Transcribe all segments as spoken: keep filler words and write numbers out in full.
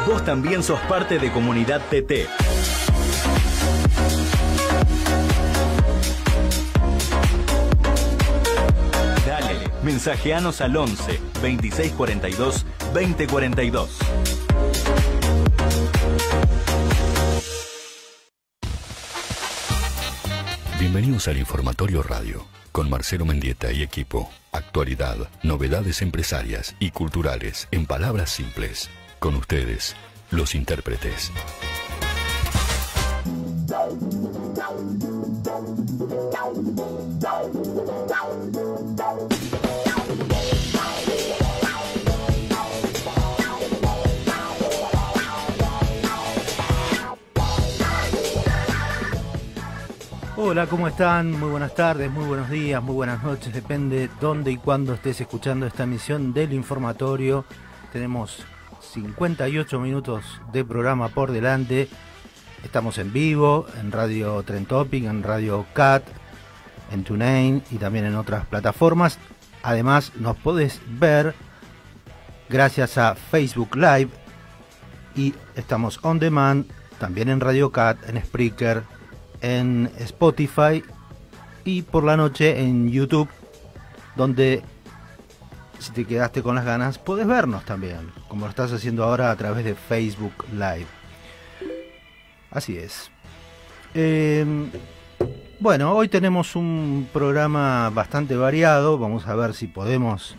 vos también sos parte de Comunidad T T. Dale, mensajeanos al once, veintiséis cuarenta y dos, veinte cuarenta y dos. Bienvenidos al Informatorio Radio, con Marcelo Mendieta y equipo. Actualidad, novedades empresarias y culturales en palabras simples. Con ustedes, los intérpretes. Hola, ¿cómo están? Muy buenas tardes, muy buenos días, muy buenas noches. Depende dónde y cuándo estés escuchando esta emisión del Informatorio. Tenemos cincuenta y ocho minutos de programa por delante. Estamos en vivo, en Radio Trend Topic, en Radio Cat, en TuneIn y también en otras plataformas. Además, nos podés ver gracias a Facebook Live y estamos on demand también en Radio Cat, en Spreaker, en Spotify y por la noche en YouTube, donde si te quedaste con las ganas podés vernos también, como lo estás haciendo ahora a través de Facebook Live. Así es. Eh, bueno, hoy tenemos un programa bastante variado. Vamos a ver si podemos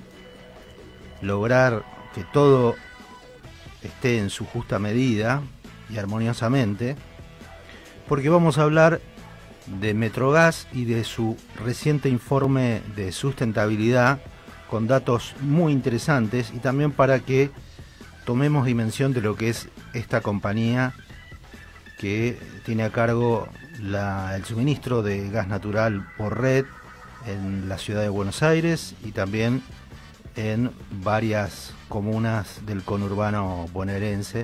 lograr que todo esté en su justa medida y armoniosamente, porque vamos a hablar de Metrogas y de su reciente informe de sustentabilidad con datos muy interesantes, y también para que tomemos dimensión de lo que es esta compañía que tiene a cargo la, el suministro de gas natural por red en la ciudad de Buenos Aires y también en varias comunas del conurbano bonaerense.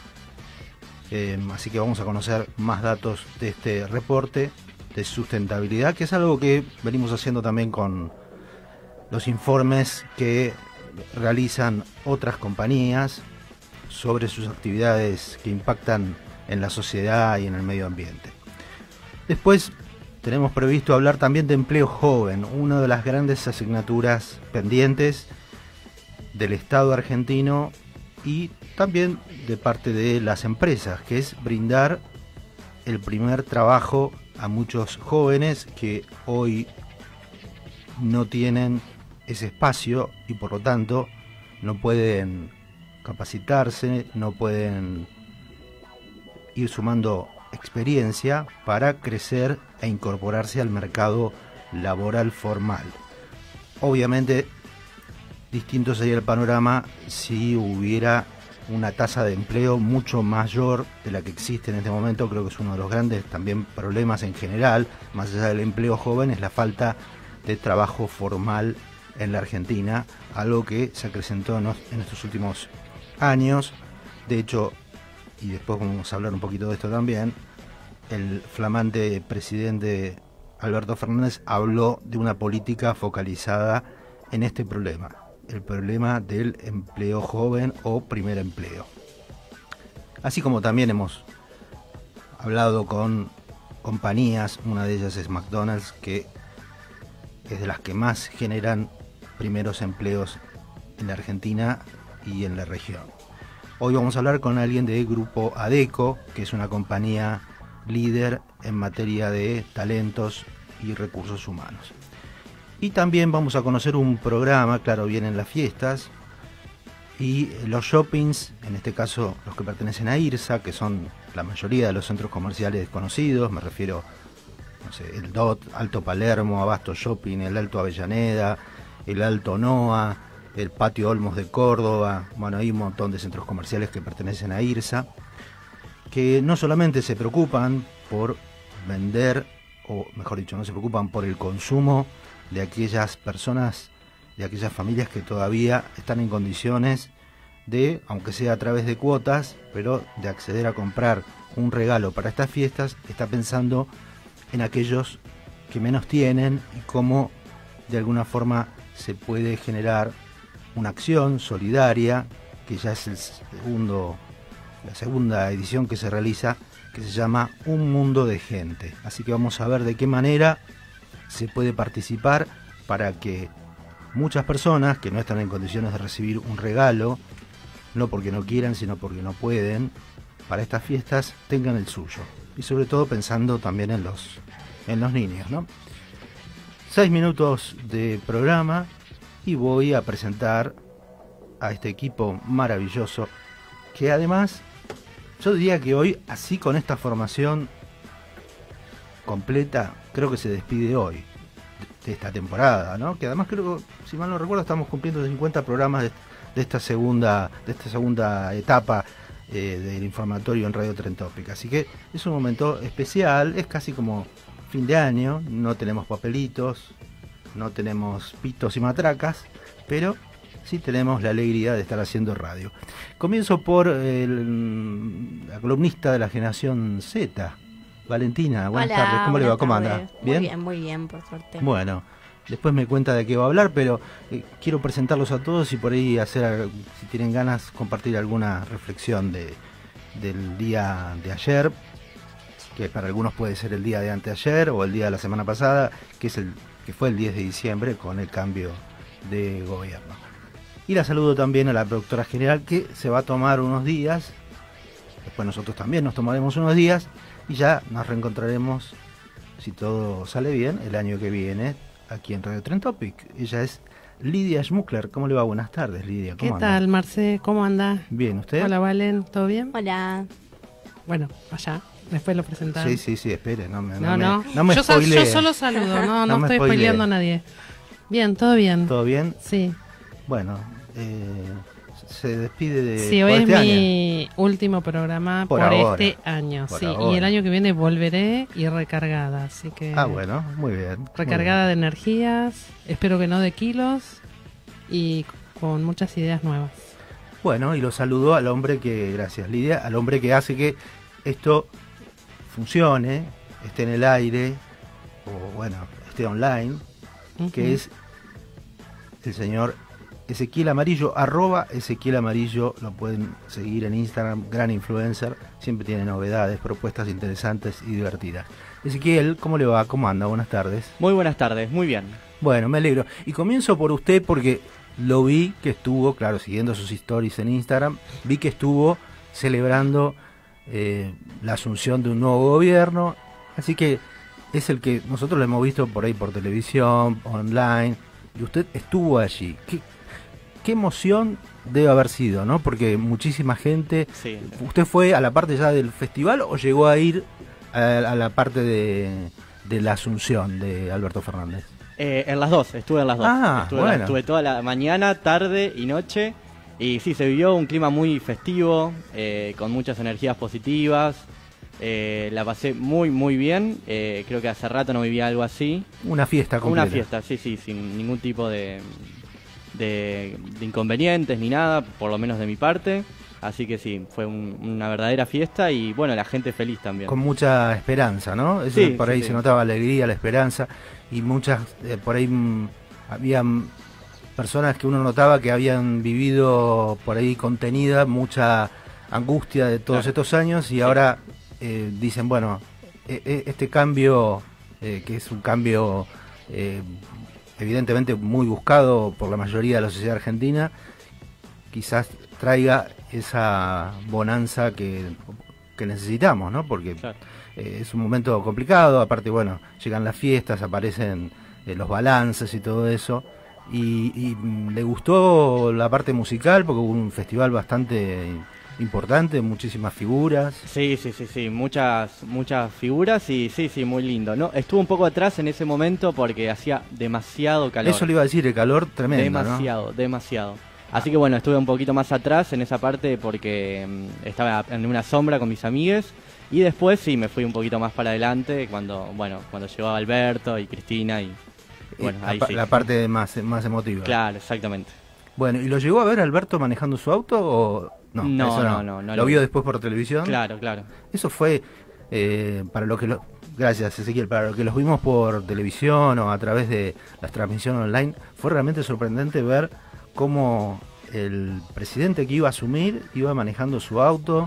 Eh, así que vamos a conocer más datos de este reporte de sustentabilidad, que es algo que venimos haciendo también con los informes que realizan otras compañías sobre sus actividades que impactan en la sociedad y en el medio ambiente. Después tenemos previsto hablar también de empleo joven, una de las grandes asignaturas pendientes del Estado argentino y también de parte de las empresas, que es brindar el primer trabajo a muchos jóvenes que hoy no tienen ese espacio y por lo tanto no pueden capacitarse, no pueden ir sumando experiencia para crecer e incorporarse al mercado laboral formal. Obviamente distinto sería el panorama si hubiera una tasa de empleo mucho mayor de la que existe en este momento. Creo que es uno de los grandes también problemas en general, más allá del empleo joven, es la falta de trabajo formal en la Argentina, algo que se acrecentó en estos últimos años. De hecho, y después vamos a hablar un poquito de esto también, el flamante presidente Alberto Fernández habló de una política focalizada en este problema, el problema del empleo joven o primer empleo. Así como también hemos hablado con compañías, una de ellas es McDonald's, que es de las que más generan primeros empleos en la Argentina y en la región. Hoy vamos a hablar con alguien de Grupo Adecco, que es una compañía líder en materia de talentos y recursos humanos. Y también vamos a conocer un programa, claro, vienen las fiestas y los shoppings, en este caso los que pertenecen a IRSA, que son la mayoría de los centros comerciales conocidos, me refiero, no sé, el D O T, Alto Palermo, Abasto Shopping, el Alto Avellaneda, el Alto Noa, el Patio Olmos de Córdoba. Bueno, hay un montón de centros comerciales que pertenecen a IRSA, que no solamente se preocupan por vender, o mejor dicho, no se preocupan por el consumo de aquellas personas, de aquellas familias que todavía están en condiciones de, aunque sea a través de cuotas, pero de acceder a comprar un regalo para estas fiestas, está pensando en aquellos que menos tienen y cómo de alguna forma se puede generar una acción solidaria, que ya es el segundo la segunda edición que se realiza, que se llama Un Mundo de Gente. Así que vamos a ver de qué manera se puede participar para que muchas personas que no están en condiciones de recibir un regalo, no porque no quieran, sino porque no pueden, para estas fiestas tengan el suyo. Y sobre todo pensando también en los, en los niños, ¿no? Seis minutos de programa y voy a presentar a este equipo maravilloso que además, yo diría que hoy, así con esta formación completa, creo que se despide hoy de esta temporada, ¿no? Que además creo, si mal no recuerdo, estamos cumpliendo cincuenta programas de, de esta segunda de esta segunda etapa eh, del informatorio en Radio Trend Topic. Así que es un momento especial, es casi como fin de año, no tenemos papelitos, no tenemos pitos y matracas, pero sí tenemos la alegría de estar haciendo radio. Comienzo por el, la columnista de la generación Z, Valentina. Buenas Hola, tardes, ¿cómo le va? ¿Cómo tardes. anda? ¿Bien? Muy bien, muy bien, por suerte. Bueno, después me cuenta de qué va a hablar, pero eh, quiero presentarlos a todos y por ahí hacer, si tienen ganas, compartir alguna reflexión de, del día de ayer, que para algunos puede ser el día de anteayer o el día de la semana pasada, que es el que fue el diez de diciembre con el cambio de gobierno. Y la saludo también a la productora general, que se va a tomar unos días, después nosotros también nos tomaremos unos días y ya nos reencontraremos, si todo sale bien, el año que viene aquí en Radio Trend Topic. Ella es Lidia Schmuckler. ¿Cómo le va? Buenas tardes, Lidia. ¿Qué ¿Cómo tal, anda? Marce? ¿Cómo anda? Bien, ¿usted? Hola, Valen, ¿todo bien? Hola. Bueno, allá, después lo presentamos. Sí, sí, sí, espere, no me, No, no, no, me, no me yo, sa- spoilee. yo solo saludo, no, no, No me estoy spoilee. spoileando a nadie. Bien, todo bien. ¿Todo bien? Sí, Bueno, eh, se despide de sí, hoy por es este mi último programa Por por, ahora. este año, Por sí, ahora. y el año que viene volveré y recargada, así que... año. Ah, bueno, muy bien. muy Recargada de energías, espero que no de kilos, y con muchas ideas nuevas. bien. Bueno, y lo saludo al hombre que, gracias Lidia, al hombre que hace que esto funcione, esté en el aire, o bueno, esté online, que Ujú. es el señor Ezequiel Amarillo, arroba Ezequiel Amarillo, lo pueden seguir en Instagram, gran influencer, siempre tiene novedades, propuestas interesantes y divertidas. Ezequiel, ¿cómo le va? ¿Cómo anda? Buenas tardes. Muy buenas tardes, muy bien. Bueno, me alegro. Y comienzo por usted porque lo vi que estuvo, claro, siguiendo sus stories en Instagram, vi que estuvo celebrando eh, la asunción de un nuevo gobierno, así que es el que nosotros lo hemos visto por ahí por televisión, online, y usted estuvo allí. ¿Qué, qué emoción debe haber sido, ¿no? Porque muchísima gente... Sí. ¿Usted fue a la parte ya del festival o llegó a ir a, a la parte de, de la asunción de Alberto Fernández? Eh, en las dos, estuve en las dos. Ah, estuve, bueno. estuve toda la mañana, tarde y noche. Y sí, se vivió un clima muy festivo, eh, con muchas energías positivas. Eh, la pasé muy, muy bien. Eh, creo que hace rato no vivía algo así. Una fiesta completa. Una fiesta, sí, sí, sin ningún tipo de, de, de inconvenientes ni nada, por lo menos de mi parte. Así que sí, fue un- una verdadera fiesta y bueno, la gente feliz también. Con mucha esperanza, ¿no? Eso, Sí, por sí, ahí sí. se notaba la alegría, la esperanza, y muchas, eh, por ahí mm, habían personas que uno notaba que habían vivido por ahí contenida mucha angustia de todos Claro. estos años y ahora eh, dicen, bueno, eh, eh, este cambio, eh, que es un cambio eh, evidentemente muy buscado por la mayoría de la sociedad argentina, quizás traiga esa bonanza que, que necesitamos, ¿no? Porque Claro. eh, es un momento complicado, aparte, bueno, llegan las fiestas, aparecen eh, los balances y todo eso. Y, y mm, le gustó la parte musical porque hubo un festival bastante importante, muchísimas figuras. Sí, sí, sí, sí, muchas, muchas figuras y sí, sí, muy lindo. No, estuve un poco atrás en ese momento porque hacía demasiado calor. Eso le iba a decir, el calor tremendo, ¿no? Demasiado, demasiado. Así que bueno, estuve un poquito más atrás en esa parte porque mm, estaba en una sombra con mis amigues y después sí me fui un poquito más para adelante cuando, bueno, cuando llegó Alberto y Cristina y bueno, la, ahí pa- sí. la parte más, más emotiva. Claro, exactamente. Bueno, ¿y lo llegó a ver Alberto manejando su auto o no? No, eso no, no, no ¿Lo lo vio vi. después por televisión? Claro, claro. Eso fue eh, para lo que lo, gracias Ezequiel, para lo que los vimos por televisión o a través de las transmisiones online, fue realmente sorprendente ver cómo el presidente que iba a asumir iba manejando su auto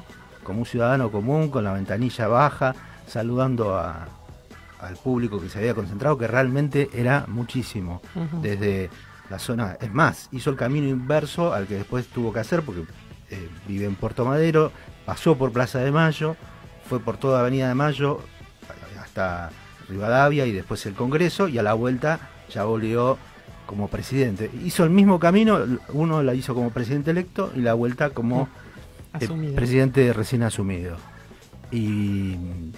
como un ciudadano común, con la ventanilla baja, saludando a, al público que se había concentrado, que realmente era muchísimo, uh-huh. desde la zona, es más, hizo el camino inverso al que después tuvo que hacer, porque eh, vive en Puerto Madero, pasó por Plaza de Mayo, fue por toda Avenida de Mayo hasta Rivadavia y después el Congreso, y a la vuelta ya volvió como presidente. Hizo el mismo camino, uno la hizo como presidente electo y la vuelta como eh, presidente recién asumido. Y,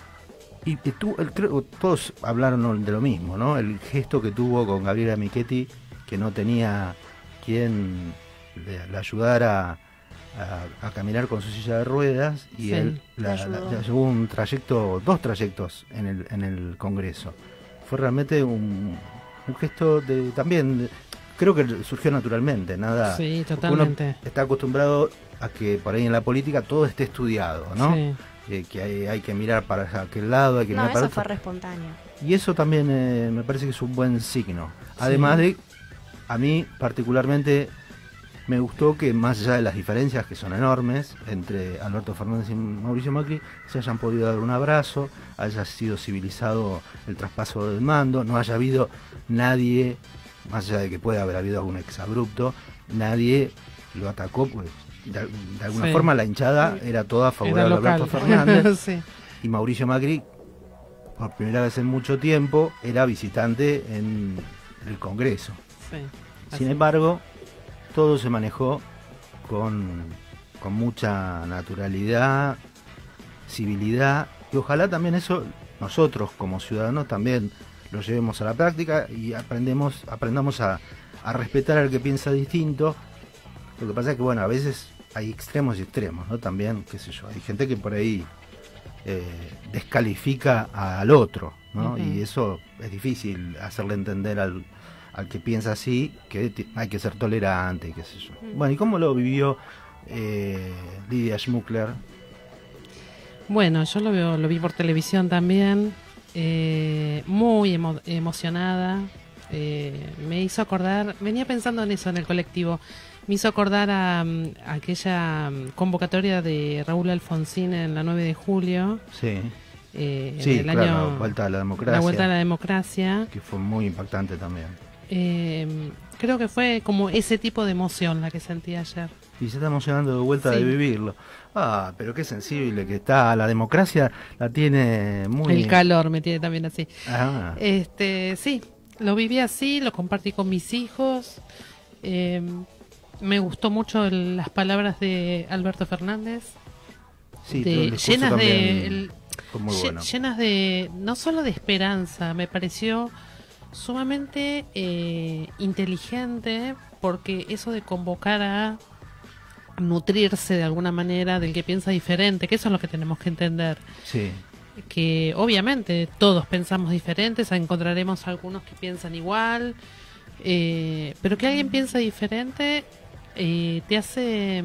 y, y tú, el, creo, todos hablaron de lo mismo, ¿no? El gesto que tuvo con Gabriela Michetti, que no tenía quien le, le ayudara a, a caminar con su silla de ruedas, y sí, él la, la, la llevó un trayecto, dos trayectos en el, en el Congreso. Fue realmente un, un gesto de también, de, creo que surgió naturalmente, nada. Sí, totalmente. Uno está acostumbrado a que por ahí en la política todo esté estudiado, ¿no? Sí. Eh, que hay, hay que mirar para aquel lado, hay que no, mirar para eso otro. fue espontáneo. Y eso también eh, me parece que es un buen signo. Además sí. de, a mí particularmente me gustó que más allá de las diferencias que son enormes entre Alberto Fernández y Mauricio Macri, se hayan podido dar un abrazo, haya sido civilizado el traspaso del mando, no haya habido nadie, más allá de que pueda haber habido algún exabrupto, nadie lo atacó, pues de, de alguna sí. forma la hinchada era toda favorable a Alberto Fernández. Sí. Y Mauricio Macri, por primera vez en mucho tiempo, era visitante en el Congreso. Sí. Sin embargo, todo se manejó con, con mucha naturalidad, civilidad, y ojalá también eso nosotros como ciudadanos también lo llevemos a la práctica y aprendemos, aprendamos a, a respetar al que piensa distinto. Lo que pasa es que, bueno, a veces hay extremos y extremos, ¿no? También, qué sé yo, hay gente que por ahí eh, descalifica al otro, ¿no? Uh-huh. Y eso es difícil hacerle entender al, al que piensa así, que hay que ser tolerante y qué sé yo. Uh-huh. Bueno, ¿y cómo lo vivió eh, Lidia Schmuckler? Bueno, yo lo veo, lo vi por televisión también, eh, muy emo- emocionada, eh, me hizo acordar, venía pensando en eso en el colectivo, me hizo acordar a, a aquella convocatoria de Raúl Alfonsín en la nueve de julio. Sí. Eh, sí, el claro, año, la vuelta a la democracia. La vuelta a la democracia. Que fue muy impactante también. Eh, creo que fue como ese tipo de emoción la que sentí ayer. Y se está emocionando de vuelta sí. de vivirlo. Ah, pero qué sensible que está. La democracia la tiene muy... El calor me tiene también así. Ah. Este, sí, lo viví así, lo compartí con mis hijos. Eh, me gustó mucho el, las palabras de Alberto Fernández. Sí, de, llenas de... El, fue muy bueno. Llenas de, no solo de esperanza, me pareció sumamente eh, inteligente, porque eso de convocar a nutrirse de alguna manera del que piensa diferente, que eso es lo que tenemos que entender. Sí. Que obviamente todos pensamos diferentes, encontraremos algunos que piensan igual, eh, pero que alguien piensa diferente eh, te hace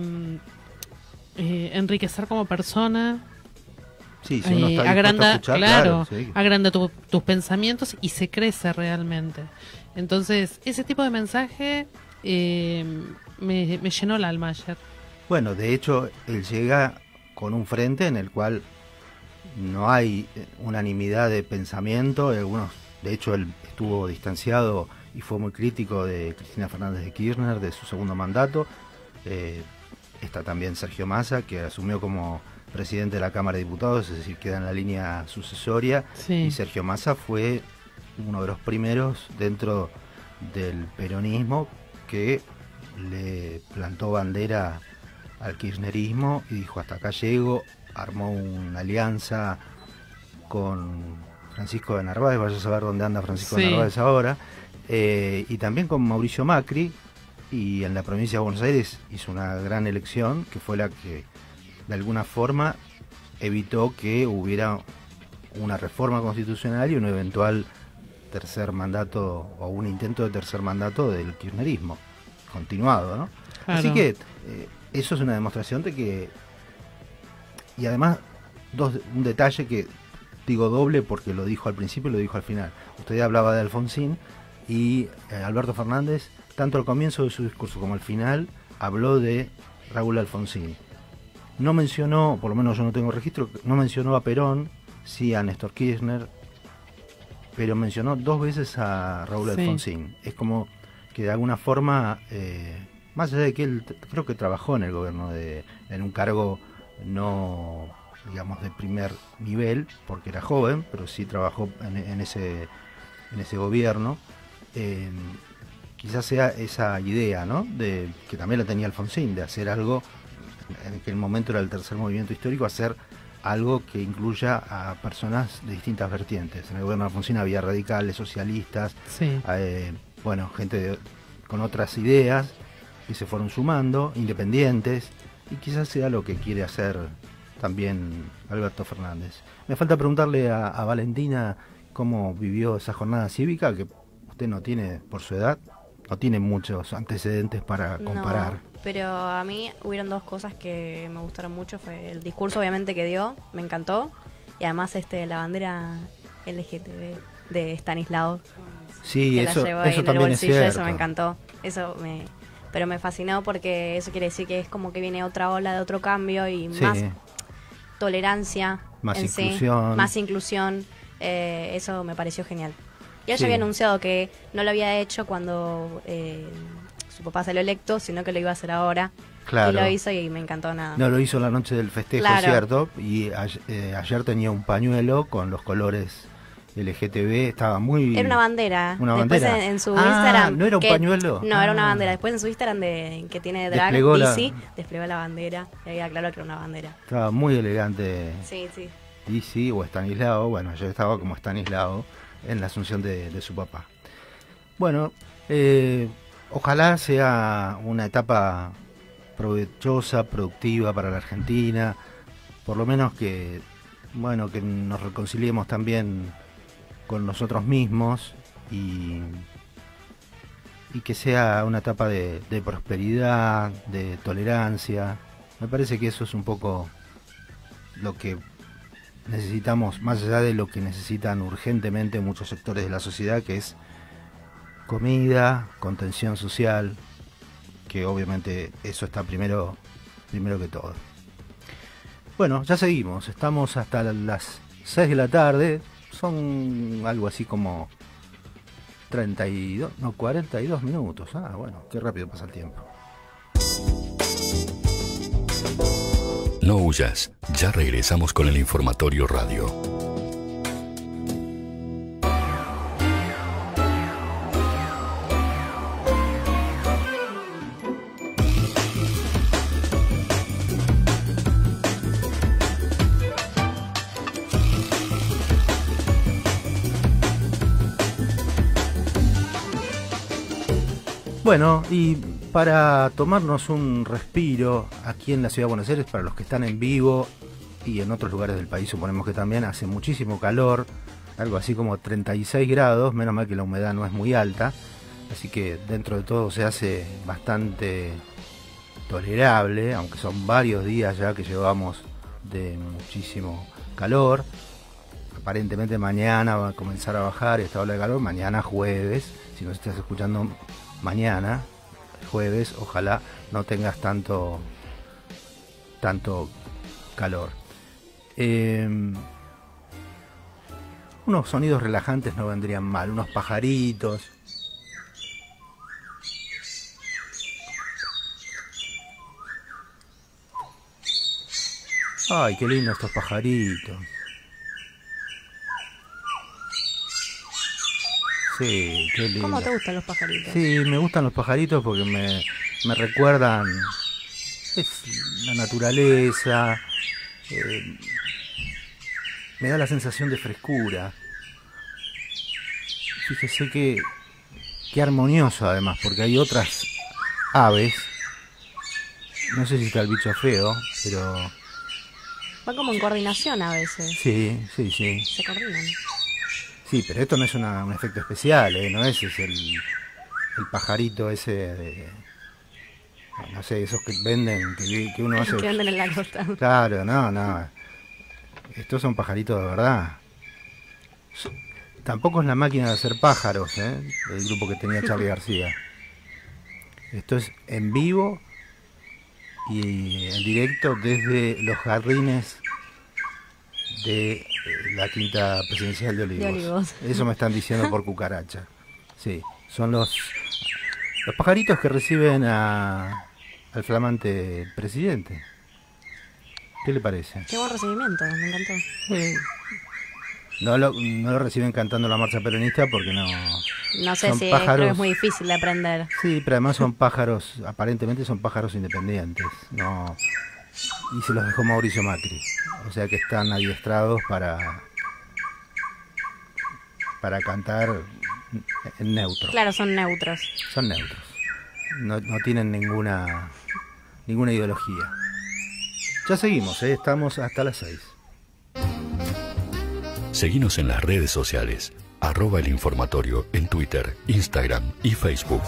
eh, enriquecer como persona. Sí, si uno está eh, agranda, a escuchar, claro, claro sí. agranda tu, tus pensamientos y se crece realmente. Entonces, ese tipo de mensaje eh, me, me llenó el alma ayer. Bueno, de hecho, él llega con un frente en el cual no hay unanimidad de pensamiento. Algunos, de hecho, él estuvo distanciado y fue muy crítico de Cristina Fernández de Kirchner, de su segundo mandato. Eh, está también Sergio Massa, que asumió como presidente de la Cámara de Diputados, es decir, queda en la línea sucesoria. Sí. Y Sergio Massa fue uno de los primeros dentro del peronismo que le plantó bandera al kirchnerismo y dijo: hasta acá llego. Armó una alianza con Francisco de Narváez, vaya a saber dónde anda Francisco sí. de Narváez ahora, eh, y también con Mauricio Macri, y en la provincia de Buenos Aires hizo una gran elección que fue la que de alguna forma evitó que hubiera una reforma constitucional y un eventual tercer mandato o un intento de tercer mandato del kirchnerismo continuado, ¿no? Claro. Así que eh, eso es una demostración de que, y además dos, un detalle que digo doble porque lo dijo al principio y lo dijo al final. Usted hablaba de Alfonsín y eh, Alberto Fernández, tanto al comienzo de su discurso como al final, habló de Raúl Alfonsín. No mencionó, por lo menos yo no tengo registro, no mencionó a Perón, sí a Néstor Kirchner, pero mencionó dos veces a Raúl Sí. Alfonsín. Es como que de alguna forma, eh, más allá de que él t- creo que trabajó en el gobierno, de, en un cargo no, digamos, de primer nivel, porque era joven, pero sí trabajó en, en ese, en ese gobierno. Eh, quizás sea esa idea, ¿no? De, que también la tenía Alfonsín, de hacer algo, en aquel momento era el tercer movimiento histórico, hacer algo que incluya a personas de distintas vertientes. En el gobierno de Alfonsín había radicales, socialistas, Sí. eh, bueno, gente de- con otras ideas que se fueron sumando, independientes, y quizás sea lo que quiere hacer también Alberto Fernández. Me falta preguntarle a, a Valentina cómo vivió esa jornada cívica, que usted no tiene, por su edad, no tiene muchos antecedentes para comparar. No, pero a mí hubieron dos cosas que me gustaron mucho. Fue el discurso, obviamente, que dio, me encantó. Y además este la bandera L G T B de Stanislao, Sí, que eso, la llevó ahí eso en el también es bolsillo, cierto. eso me encantó. Eso me, pero me fascinó porque eso quiere decir que es como que viene otra ola de otro cambio y Sí, más tolerancia, Más en sí, inclusión. más inclusión. Eh, eso me pareció genial. Y él Sí. ya había anunciado que no lo había hecho cuando eh, su papá salió electo, sino que lo iba a hacer ahora. claro. Y lo hizo y me encantó nada. No, lo hizo la noche del festejo, Claro. ¿cierto? Y a- eh, ayer tenía un pañuelo con los colores L G T B, estaba muy... Era una bandera. Una Después bandera. En, en su Ah, Instagram. ¿no era un que- pañuelo? No, era una Ah. bandera. Después en su Instagram de, que tiene drag, Desplegó la- bici, desplegó la bandera. Y había claro que era una bandera. Estaba muy elegante. Sí, sí. Y sí, o Estanislao, bueno, yo estaba como Estanislao en la asunción de, de su papá. Bueno, eh, ojalá sea una etapa provechosa, productiva para la Argentina, por lo menos que, bueno, que nos reconciliemos también con nosotros mismos y, y que sea una etapa de, de prosperidad, de tolerancia. Me parece que eso es un poco lo que necesitamos, más allá de lo que necesitan urgentemente muchos sectores de la sociedad, que es comida, contención social, que obviamente eso está primero, primero que todo. Bueno, ya seguimos, estamos hasta las seis de la tarde, son algo así como treinta y dos, no, cuarenta y dos minutos. Ah, bueno, qué rápido pasa el tiempo. No huyas, ya regresamos con el Informatorio Radio. Bueno, y para tomarnos un respiro aquí en la Ciudad de Buenos Aires, para los que están en vivo y en otros lugares del país, suponemos que también hace muchísimo calor, algo así como treinta y seis grados, menos mal que la humedad no es muy alta, así que dentro de todo se hace bastante tolerable, aunque son varios días ya que llevamos de muchísimo calor. Aparentemente mañana va a comenzar a bajar esta ola de calor, mañana jueves, si nos estás escuchando mañana, jueves, ojalá no tengas tanto tanto calor. Eh, unos sonidos relajantes no vendrían mal, unos pajaritos. Ay, qué lindo estos pajaritos. Sí, qué lindo. ¿Cómo te gustan los pajaritos? Sí, me gustan los pajaritos porque me, me recuerdan es la naturaleza, eh, me da la sensación de frescura. Fíjese que, que armonioso además, porque hay otras aves, no sé si está el bicho feo, pero Va como en coordinación a veces. sí, sí, sí. Se coordinan. Sí, pero esto no es una- un efecto especial, ¿eh? No es, es el, el pajarito ese de, no sé, esos que venden, que, que uno hace... Que venden en la costa. Claro, no, no. Estos son pajaritos de verdad. Tampoco es la máquina de hacer pájaros, ¿eh? El grupo que tenía Charly García. Esto es en vivo y en directo desde los jardines de eh, la Quinta Presidencial de Olivos. De Olivos. Eso me están diciendo por cucaracha. Sí, son los, los pajaritos que reciben a, al flamante presidente. ¿Qué le parece? Qué buen recibimiento, me encantó. Sí. No lo, no lo reciben cantando la marcha peronista porque no... No sé son si pájaros, creo que es muy difícil de aprender. Sí, pero además son pájaros, aparentemente son pájaros independientes. No, y se los dejó Mauricio Macri. O sea que están adiestrados para, para cantar en neutro. Claro, son neutros. Son neutros. No, no tienen ninguna, ninguna ideología. Ya seguimos, ¿eh? Estamos hasta las seis. Seguinos en las redes sociales, arroba el informatorio en Twitter, Instagram y Facebook.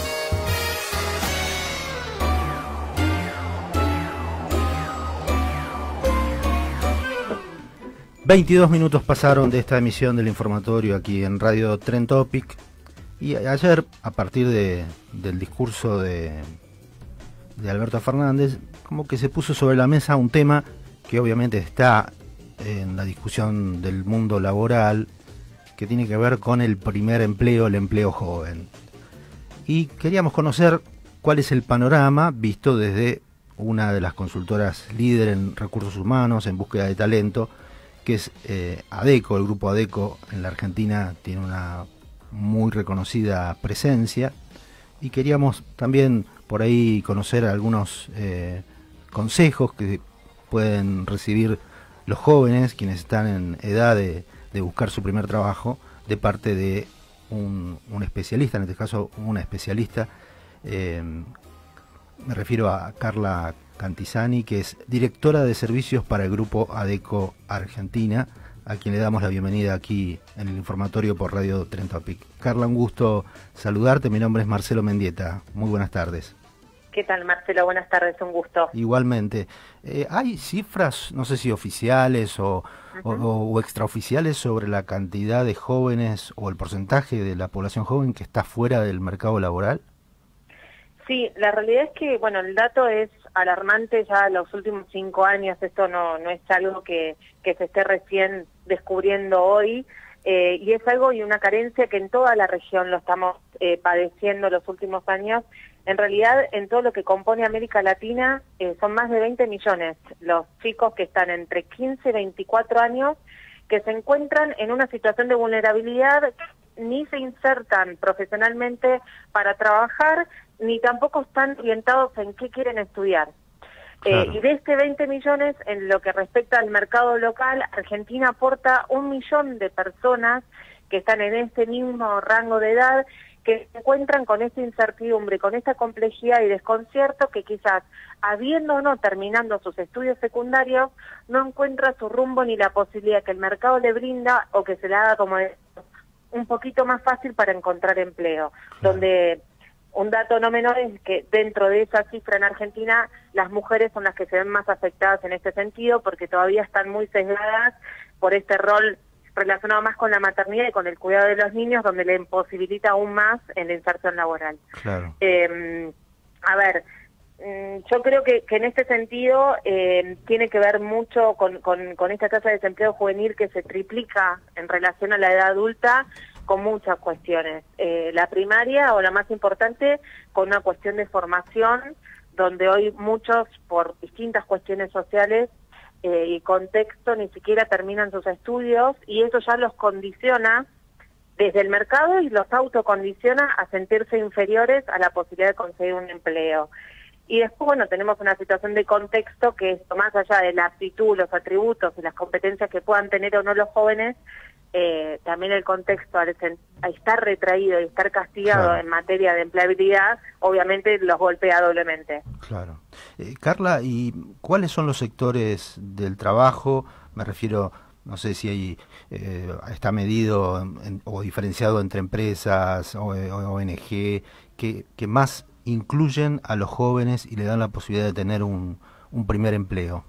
veintidós minutos pasaron de esta emisión del informatorio aquí en Radio Trend Topic. Y ayer, a partir de, del discurso de, de Alberto Fernández, como que se puso sobre la mesa un tema que obviamente está en la discusión del mundo laboral, que tiene que ver con el primer empleo, el empleo joven. Y queríamos conocer cuál es el panorama visto desde una de las consultoras líder en recursos humanos, en búsqueda de talento, que es eh, ADECO. El grupo ADECO en la Argentina tiene una muy reconocida presencia, y queríamos también por ahí conocer algunos eh, consejos que pueden recibir los jóvenes, quienes están en edad de, de buscar su primer trabajo, de parte de un, un especialista, en este caso una especialista. Eh, me refiero a Carla Cantizani, que es directora de servicios para el grupo ADECO Argentina, a quien le damos la bienvenida aquí en el informatorio por Radio Trend Topic. Carla, un gusto saludarte. Mi nombre es Marcelo Mendieta. Muy buenas tardes. ¿Qué tal, Marcelo? Buenas tardes, un gusto. Igualmente. Eh, ¿Hay cifras, no sé si oficiales o, uh-huh. o, o extraoficiales, sobre la cantidad de jóvenes o el porcentaje de la población joven que está fuera del mercado laboral? Sí, la realidad es que, bueno, el dato es alarmante ya los últimos cinco años. Esto no, no es algo que, que se esté recién descubriendo hoy. Eh, y es algo y una carencia que en toda la región lo estamos eh, padeciendo los últimos años. En realidad, en todo lo que compone América Latina, eh, son más de veinte millones los chicos que están entre quince y veinticuatro años, que se encuentran en una situación de vulnerabilidad, ni se insertan profesionalmente para trabajar, ni tampoco están orientados en qué quieren estudiar. Claro. Eh, y de este veinte millones, en lo que respecta al mercado local, Argentina aporta un millón de personas que están en este mismo rango de edad, que se encuentran con esta incertidumbre, con esta complejidad y desconcierto, que quizás, habiendo o no terminando sus estudios secundarios, no encuentra su rumbo ni la posibilidad que el mercado le brinda, o que se le haga como un poquito más fácil para encontrar empleo. Claro. Donde un dato no menor es que dentro de esa cifra en Argentina, las mujeres son las que se ven más afectadas en este sentido, porque todavía están muy sesgadas por este rol relacionado más con la maternidad y con el cuidado de los niños, donde le imposibilita aún más en la inserción laboral. Claro. Eh, a ver, yo creo que, que en este sentido eh, tiene que ver mucho con, con, con esta tasa de desempleo juvenil que se triplica en relación a la edad adulta, con muchas cuestiones. Eh, la primaria, o la más importante, con una cuestión de formación, donde hoy muchos, por distintas cuestiones sociales, Eh, y contexto, ni siquiera terminan sus estudios, y eso ya los condiciona desde el mercado y los autocondiciona a sentirse inferiores a la posibilidad de conseguir un empleo. Y después, bueno, tenemos una situación de contexto que es, más allá de la aptitud, los atributos y las competencias que puedan tener o no los jóvenes, eh, también el contexto al, al estar retraído y estar castigado, claro, en materia de empleabilidad, obviamente los golpea doblemente. Claro. Eh, Carla, ¿y cuáles son los sectores del trabajo? Me refiero, no sé si hay, eh, está medido en, o diferenciado entre empresas o, o O N G, que, que más incluyen a los jóvenes y le dan la posibilidad de tener un, un primer empleo.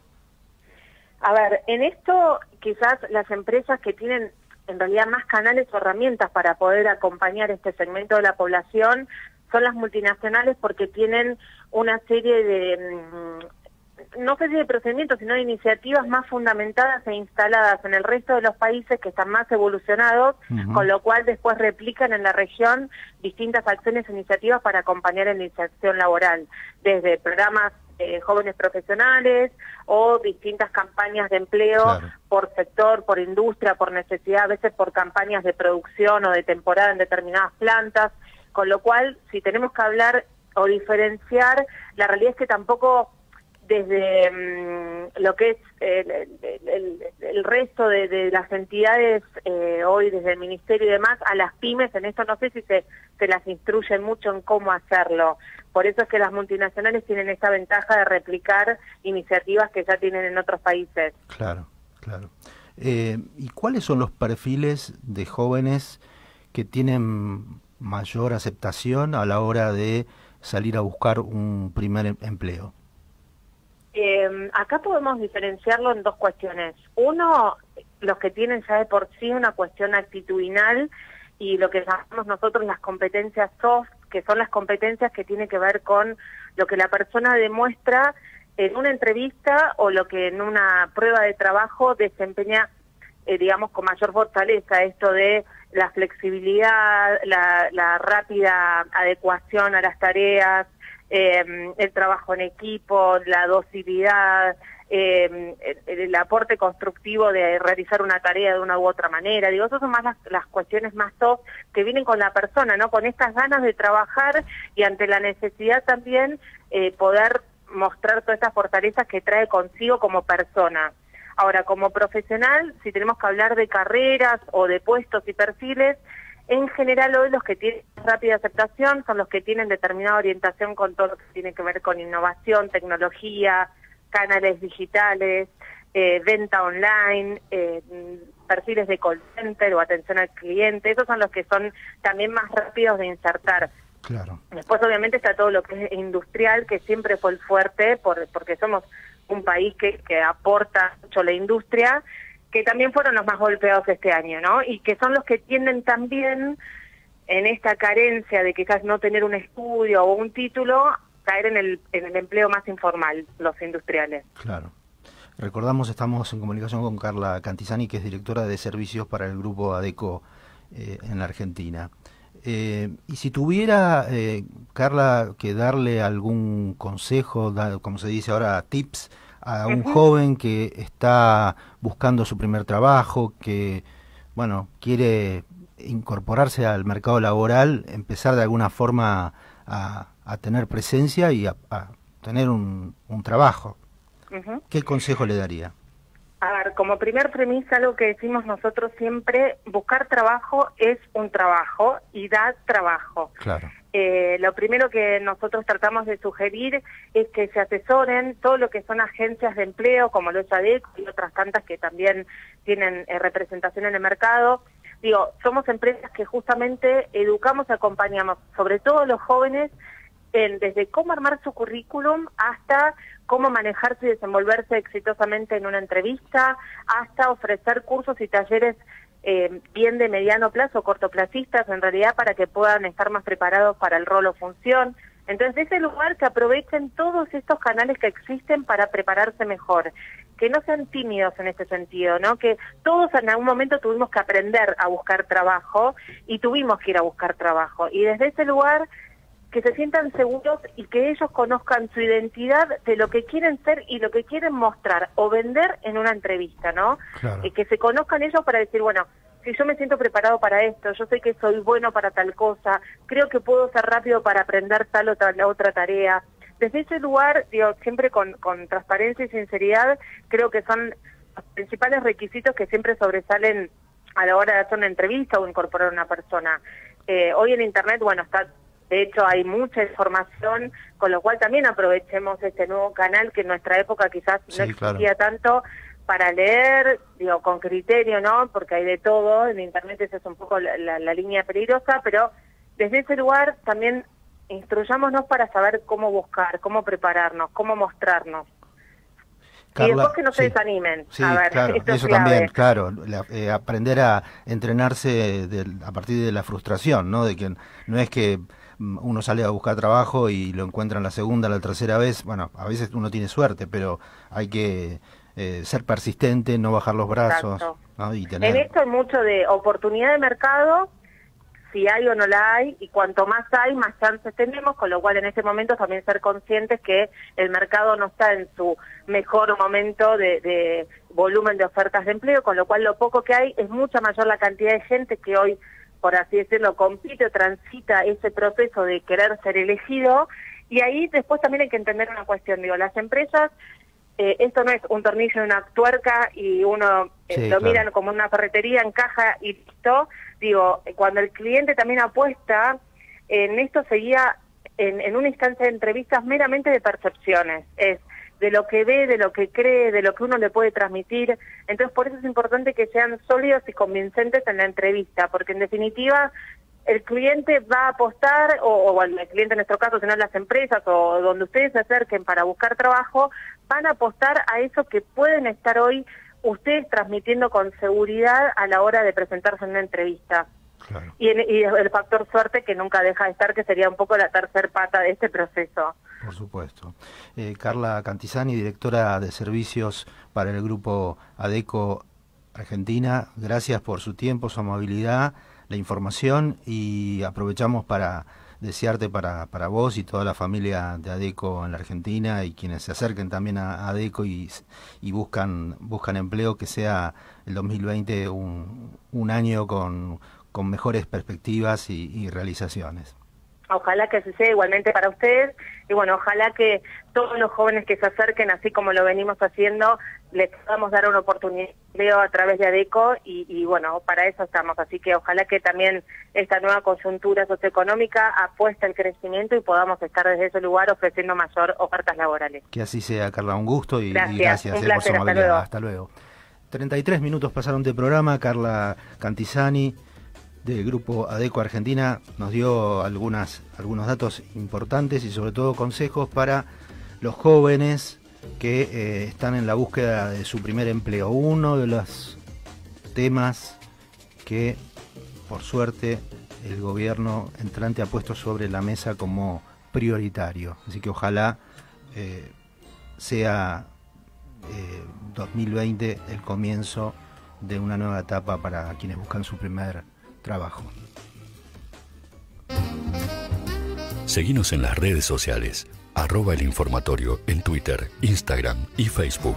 A ver, en esto quizás las empresas que tienen en realidad más canales o herramientas para poder acompañar este segmento de la población son las multinacionales, porque tienen una serie de, no sé si de procedimientos, sino de iniciativas más fundamentadas e instaladas en el resto de los países que están más evolucionados, uh-huh. con lo cual después replican en la región distintas acciones e iniciativas para acompañar en la inserción laboral, desde programas eh, jóvenes profesionales o distintas campañas de empleo claro. por sector, por industria, por necesidad, a veces por campañas de producción o de temporada en determinadas plantas, con lo cual, si tenemos que hablar o diferenciar, la realidad es que tampoco desde um, lo que es el, el, el, el resto de, de las entidades eh, hoy, desde el Ministerio y demás, a las pymes, en esto no sé si se, se las instruye mucho en cómo hacerlo. Por eso es que las multinacionales tienen esta ventaja de replicar iniciativas que ya tienen en otros países. Claro, claro. Eh, ¿Y cuáles son los perfiles de jóvenes que tienen mayor aceptación a la hora de salir a buscar un primer empleo? Eh, acá podemos diferenciarlo en dos cuestiones. Uno, los que tienen ya de por sí una cuestión actitudinal y lo que llamamos nosotros las competencias soft, que son las competencias que tienen que ver con lo que la persona demuestra en una entrevista o lo que en una prueba de trabajo desempeña, eh, digamos, con mayor fortaleza, esto de la flexibilidad, la, la rápida adecuación a las tareas, Eh, el trabajo en equipo, la docilidad, eh, el, el aporte constructivo de realizar una tarea de una u otra manera. Digo, esas son más las, las cuestiones más top que vienen con la persona, ¿no? Con estas ganas de trabajar y ante la necesidad también eh, poder mostrar todas estas fortalezas que trae consigo como persona. Ahora, como profesional, si tenemos que hablar de carreras o de puestos y perfiles, en general hoy los que tienen rápida aceptación son los que tienen determinada orientación con todo lo que tiene que ver con innovación, tecnología, canales digitales, eh, venta online, eh, perfiles de call center o atención al cliente. Esos son los que son también más rápidos de insertar. Claro. Después obviamente está todo lo que es industrial, que siempre fue el fuerte, por, porque somos un país que, que aporta mucho la industria, que también fueron los más golpeados este año, ¿no? Y que son los que tienden también, en esta carencia de quizás no tener un estudio o un título, caer en el, en el empleo más informal, los industriales. Claro. Recordamos, estamos en comunicación con Carla Cantizani, que es directora de servicios para el grupo ADECO eh, en la Argentina. Eh, y si tuviera, eh, Carla, que darle algún consejo, da, como se dice ahora, tips, a un uh-huh. joven que está buscando su primer trabajo, que, bueno, quiere incorporarse al mercado laboral, empezar de alguna forma a, a tener presencia y a, a tener un, un trabajo. Uh-huh. ¿Qué consejo le daría? A ver, como primer premisa, algo que decimos nosotros siempre, buscar trabajo es un trabajo y da trabajo. Claro. Eh, lo primero que nosotros tratamos de sugerir es que se asesoren todo lo que son agencias de empleo, como lo es ADECO y otras tantas que también tienen eh, representación en el mercado. Digo, somos empresas que justamente educamos y acompañamos, sobre todo los jóvenes, en, desde cómo armar su currículum hasta cómo manejarse y desenvolverse exitosamente en una entrevista, hasta ofrecer cursos y talleres eh, bien de mediano plazo, cortoplacistas, en realidad, para que puedan estar más preparados para el rol o función. Entonces, de ese lugar que aprovechen todos estos canales que existen para prepararse mejor, que no sean tímidos en este sentido, ¿no? Que todos en algún momento tuvimos que aprender a buscar trabajo y tuvimos que ir a buscar trabajo. Y desde ese lugar que se sientan seguros y que ellos conozcan su identidad de lo que quieren ser y lo que quieren mostrar o vender en una entrevista, ¿no? Claro. Y que se conozcan ellos para decir, bueno, si yo me siento preparado para esto, yo sé que soy bueno para tal cosa, creo que puedo ser rápido para aprender tal o tal otra tarea. Desde ese lugar, digo, siempre con, con transparencia y sinceridad, creo que son los principales requisitos que siempre sobresalen a la hora de hacer una entrevista o incorporar a una persona. Eh, hoy en Internet, bueno, está... De hecho, hay mucha información, con lo cual también aprovechemos este nuevo canal que en nuestra época quizás no sí, existía claro. tanto, para leer, digo, con criterio, ¿no? Porque hay de todo, en Internet esa es un poco la, la, la línea peligrosa, pero desde ese lugar también instruyámonos para saber cómo buscar, cómo prepararnos, cómo mostrarnos. Carla, y después que no se sí, desanimen. Sí, a ver, claro, esto eso es clave. también, claro, la, eh, aprender a entrenarse de, a partir de la frustración, ¿no? De que no es que uno sale a buscar trabajo y lo encuentran la segunda, la tercera vez. Bueno, a veces uno tiene suerte, pero hay que eh, ser persistente, no bajar los brazos, ¿no? Y tener... En esto hay mucho de oportunidad de mercado, si hay o no la hay, y cuanto más hay, más chances tenemos, con lo cual en este momento también ser conscientes que el mercado no está en su mejor momento de, de volumen de ofertas de empleo, con lo cual lo poco que hay es mucha mayor la cantidad de gente que hoy, por así decirlo, compite o transita ese proceso de querer ser elegido, y ahí después también hay que entender una cuestión, digo, las empresas, eh, esto no es un tornillo en una tuerca y uno eh, sí, lo claro. miran como una ferretería, encaja y listo. Digo, cuando el cliente también apuesta, en esto seguía en, en una instancia de entrevistas meramente de percepciones, es de lo que ve, de lo que cree, de lo que uno le puede transmitir. Entonces, por eso es importante que sean sólidos y convincentes en la entrevista, porque en definitiva el cliente va a apostar, o, o bueno, el cliente en nuestro caso, sino las empresas o donde ustedes se acerquen para buscar trabajo, van a apostar a eso que pueden estar hoy ustedes transmitiendo con seguridad a la hora de presentarse en una entrevista. Claro. Y, el, y el factor suerte que nunca deja de estar, que sería un poco la tercer pata de este proceso. Por supuesto. Eh, Carla Cantizani, directora de servicios para el grupo ADECO Argentina, gracias por su tiempo, su amabilidad, la información, y aprovechamos para desearte para, para vos y toda la familia de ADECO en la Argentina, y quienes se acerquen también a ADECO y, y buscan buscan empleo, que sea el dos mil veinte un, un año con, con mejores perspectivas y, y realizaciones. Ojalá que así sea igualmente para ustedes, y bueno, ojalá que todos los jóvenes que se acerquen, así como lo venimos haciendo, les podamos dar una oportunidad de empleo a través de ADECO, y, y bueno, para eso estamos, así que ojalá que también esta nueva coyuntura socioeconómica apueste al crecimiento y podamos estar desde ese lugar ofreciendo mayor ofertas laborales. Que así sea, Carla, un gusto y gracias, y gracias un eh, placer, por su hasta amabilidad. luego. Hasta luego. treinta y tres minutos pasaron de programa. Carla Cantizani, del grupo ADECO Argentina, nos dio algunas algunos datos importantes y sobre todo consejos para los jóvenes que eh, están en la búsqueda de su primer empleo. Uno de los temas que, por suerte, el gobierno entrante ha puesto sobre la mesa como prioritario. Así que ojalá eh, sea eh, dos mil veinte el comienzo de una nueva etapa para quienes buscan su primer trabajo. Seguinos en las redes sociales, arroba el informatorio en Twitter, Instagram y Facebook.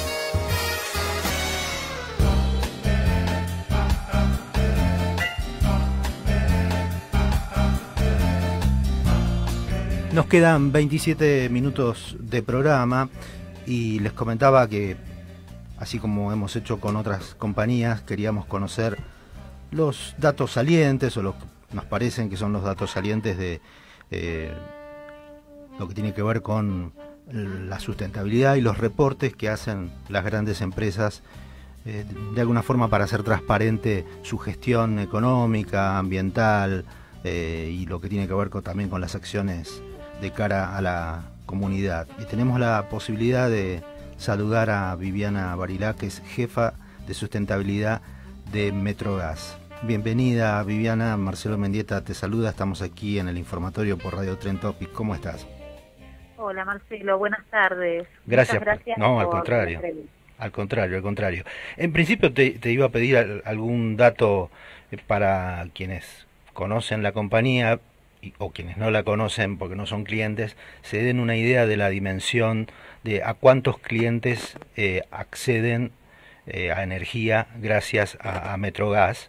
Nos quedan veintisiete minutos de programa y les comentaba que, así como hemos hecho con otras compañías, queríamos conocer los datos salientes, o los que nos parecen que son los datos salientes de eh, lo que tiene que ver con la sustentabilidad y los reportes que hacen las grandes empresas eh, de alguna forma para hacer transparente su gestión económica, ambiental eh, y lo que tiene que ver con, también con las acciones de cara a la comunidad. Y tenemos la posibilidad de saludar a Viviana Barilá, que es jefa de sustentabilidad de Metrogas. Bienvenida, Viviana. Marcelo Mendieta te saluda. Estamos aquí en el informatorio por Radio Trend Topic. ¿Cómo estás? Hola, Marcelo. Buenas tardes. Gracias. Muchas gracias. No, al por contrario. la entrevista. Al contrario, al contrario. En principio te, te iba a pedir al- algún dato eh, para quienes conocen la compañía y- o quienes no la conocen porque no son clientes, se den una idea de la dimensión de a cuántos clientes eh, acceden eh, a energía gracias a, a Metrogas.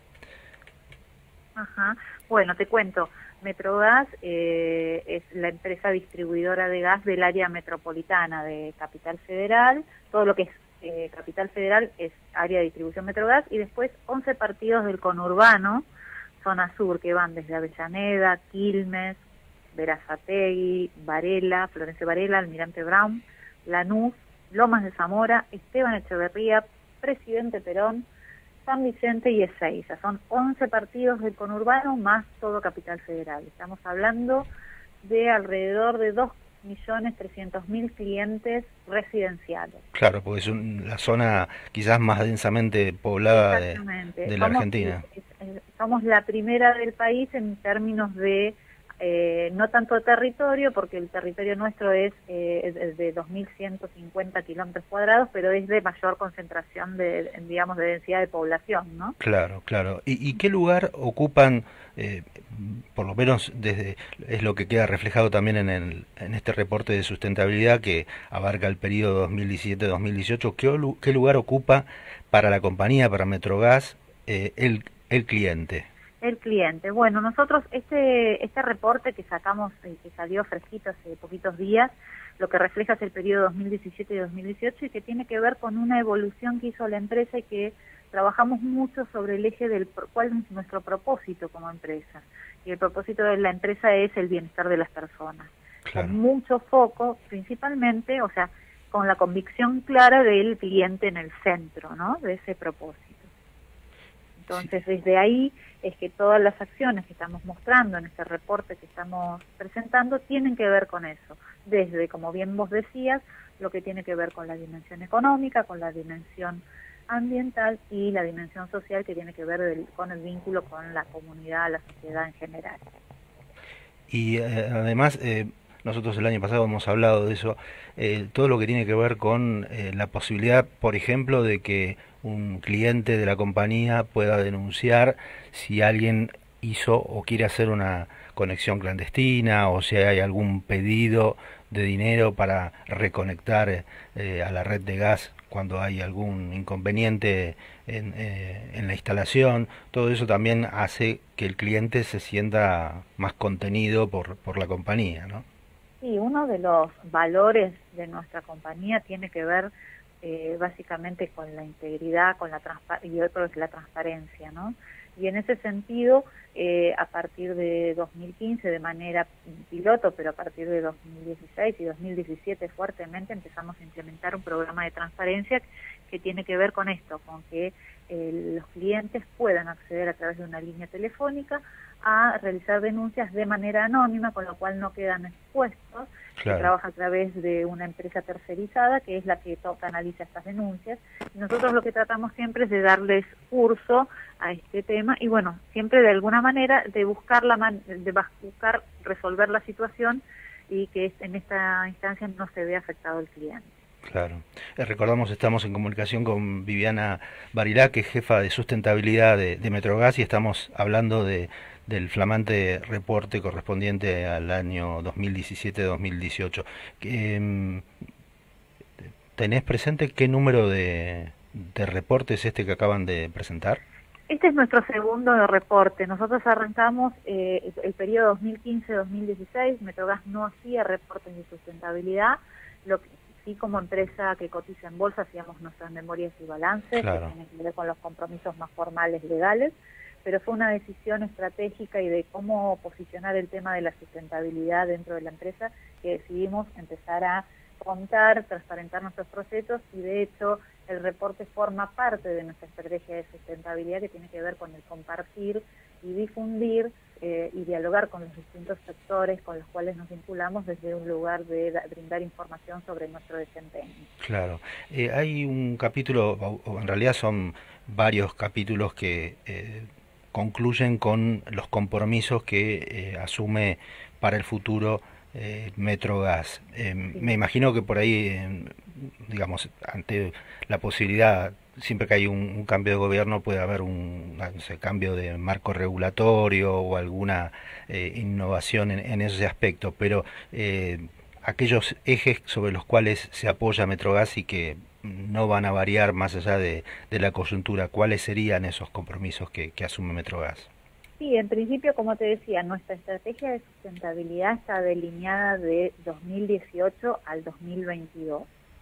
Ajá. Bueno, te cuento. Metrogas eh, es la empresa distribuidora de gas del área metropolitana de Capital Federal. Todo lo que es eh, Capital Federal es área de distribución Metrogas, y después once partidos del conurbano, zona sur, que van desde Avellaneda, Quilmes, Berazategui, Varela, Florencio Varela, Almirante Brown, Lanús, Lomas de Zamora, Esteban Echeverría, Presidente Perón, San Vicente y Ezeiza. Son once partidos del conurbano más todo Capital Federal. Estamos hablando de alrededor de dos millones trescientos mil clientes residenciales. Claro, porque es un- la zona quizás más densamente poblada de, Exactamente. de la Somos- Argentina. eh, eh, Somos la primera del país en términos de eh, no tanto territorio, porque el territorio nuestro es, eh, es de dos mil ciento cincuenta kilómetros cuadrados, pero es de mayor concentración de, digamos, de densidad de población, ¿no? Claro, claro. ¿Y, y qué lugar ocupan, eh, por lo menos desde es lo que queda reflejado también en, el, en este reporte de sustentabilidad que abarca el periodo dos mil diecisiete a dos mil dieciocho, ¿qué, qué lugar ocupa para la compañía, para Metrogas, eh, el, el cliente? El cliente. Bueno, nosotros este este reporte que sacamos, eh, que salió fresquito hace poquitos días, lo que refleja es el periodo dos mil diecisiete y dos mil dieciocho y que tiene que ver con una evolución que hizo la empresa y que trabajamos mucho sobre el eje del cuál es nuestro propósito como empresa. Y el propósito de la empresa es el bienestar de las personas. Claro. Con mucho foco, principalmente, o sea, con la convicción clara del cliente en el centro, ¿no? De ese propósito. Entonces, sí. Desde ahí es que todas las acciones que estamos mostrando en este reporte que estamos presentando tienen que ver con eso. Desde, como bien vos decías, lo que tiene que ver con la dimensión económica, con la dimensión ambiental y la dimensión social que tiene que ver del, con el vínculo con la comunidad, la sociedad en general. Y eh, además, eh, nosotros el año pasado hemos hablado de eso, eh, todo lo que tiene que ver con eh, la posibilidad, por ejemplo, de que un cliente de la compañía pueda denunciar si alguien hizo o quiere hacer una conexión clandestina o si hay algún pedido de dinero para reconectar eh, a la red de gas cuando hay algún inconveniente en, eh, en la instalación. Todo eso también hace que el cliente se sienta más contenido por, por la compañía, ¿no? Sí, uno de los valores de nuestra compañía tiene que ver eh, básicamente con la integridad, con la transpa- y otro es la transparencia, ¿no? Y en ese sentido, eh, a partir de dos mil quince, de manera piloto, pero a partir de dos mil dieciséis y dos mil diecisiete fuertemente empezamos a implementar un programa de transparencia que tiene que ver con esto, con que eh, los clientes puedan acceder a través de una línea telefónica a realizar denuncias de manera anónima, con lo cual no quedan expuestos. Claro. Que trabaja a través de una empresa tercerizada, que es la que canaliza estas denuncias. Y nosotros lo que tratamos siempre es de darles curso a este tema y, bueno, siempre de alguna manera de buscar, la man de buscar resolver la situación y que en esta instancia no se vea afectado el cliente. Claro. Eh, recordamos, estamos en comunicación con Viviana Barilá, que es jefa de sustentabilidad de, de Metrogas, y estamos hablando de del flamante reporte correspondiente al año dos mil diecisiete dos mil dieciocho. Eh, ¿Tenés presente qué número de, de reporte es este que acaban de presentar? Este es nuestro segundo reporte. Nosotros arrancamos eh, el periodo dos mil quince dos mil dieciséis, Metrogas no hacía reportes de sustentabilidad, lo que sí, como empresa que cotiza en bolsa hacíamos nuestras memorias y balances, Claro. que tienen que ver con los compromisos más formales legales, pero fue una decisión estratégica y de cómo posicionar el tema de la sustentabilidad dentro de la empresa que decidimos empezar a contar, transparentar nuestros procesos y de hecho el reporte forma parte de nuestra estrategia de sustentabilidad que tiene que ver con el compartir y difundir eh, y dialogar con los distintos sectores con los cuales nos vinculamos desde un lugar de da, brindar información sobre nuestro desempeño. Claro. Eh, hay un capítulo, o en realidad son varios capítulos que eh, concluyen con los compromisos que eh, asume para el futuro eh, Metrogas. Eh, sí. Me imagino que por ahí, eh, digamos, ante la posibilidad, siempre que hay un, un cambio de gobierno puede haber un no sé, cambio de marco regulatorio o alguna eh, innovación en, en ese aspecto, pero eh, aquellos ejes sobre los cuales se apoya Metrogas y que no van a variar más allá de, de la coyuntura, ¿cuáles serían esos compromisos que, que asume Metrogas? Sí, en principio, como te decía, nuestra estrategia de sustentabilidad está delineada de dos mil dieciocho al dos mil veintidós,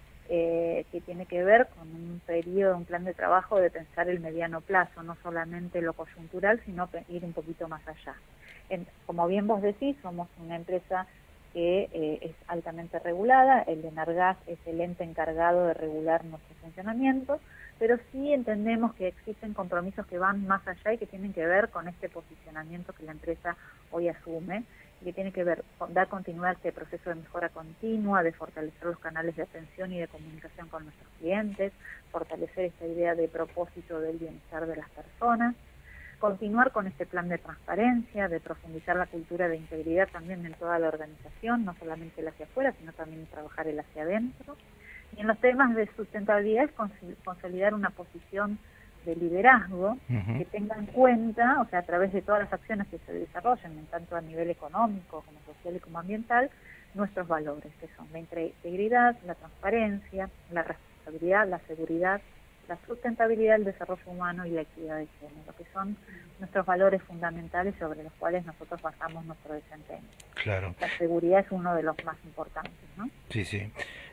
eh, que tiene que ver con un periodo, un plan de trabajo de pensar el mediano plazo, no solamente lo coyuntural, sino ir un poquito más allá. En, como bien vos decís, somos una empresa que eh, es altamente regulada, el ENARGAS es el ente encargado de regular nuestro funcionamiento, pero sí entendemos que existen compromisos que van más allá y que tienen que ver con este posicionamiento que la empresa hoy asume, y que tiene que ver con dar continuidad a este proceso de mejora continua, de fortalecer los canales de atención y de comunicación con nuestros clientes, fortalecer esta idea de propósito del bienestar de las personas, continuar con este plan de transparencia, de profundizar la cultura de integridad también en toda la organización, no solamente el hacia afuera, sino también trabajar el hacia adentro. Y en los temas de sustentabilidad es consolidar una posición de liderazgo uh-huh. que tenga en cuenta, o sea, a través de todas las acciones que se desarrollen, tanto a nivel económico como social y como ambiental, nuestros valores, que son la integridad, la transparencia, la responsabilidad, la seguridad, la sustentabilidad, el desarrollo humano y la equidad de género, que son nuestros valores fundamentales sobre los cuales nosotros basamos nuestro desempeño. Claro. La seguridad es uno de los más importantes, ¿no? Sí, sí.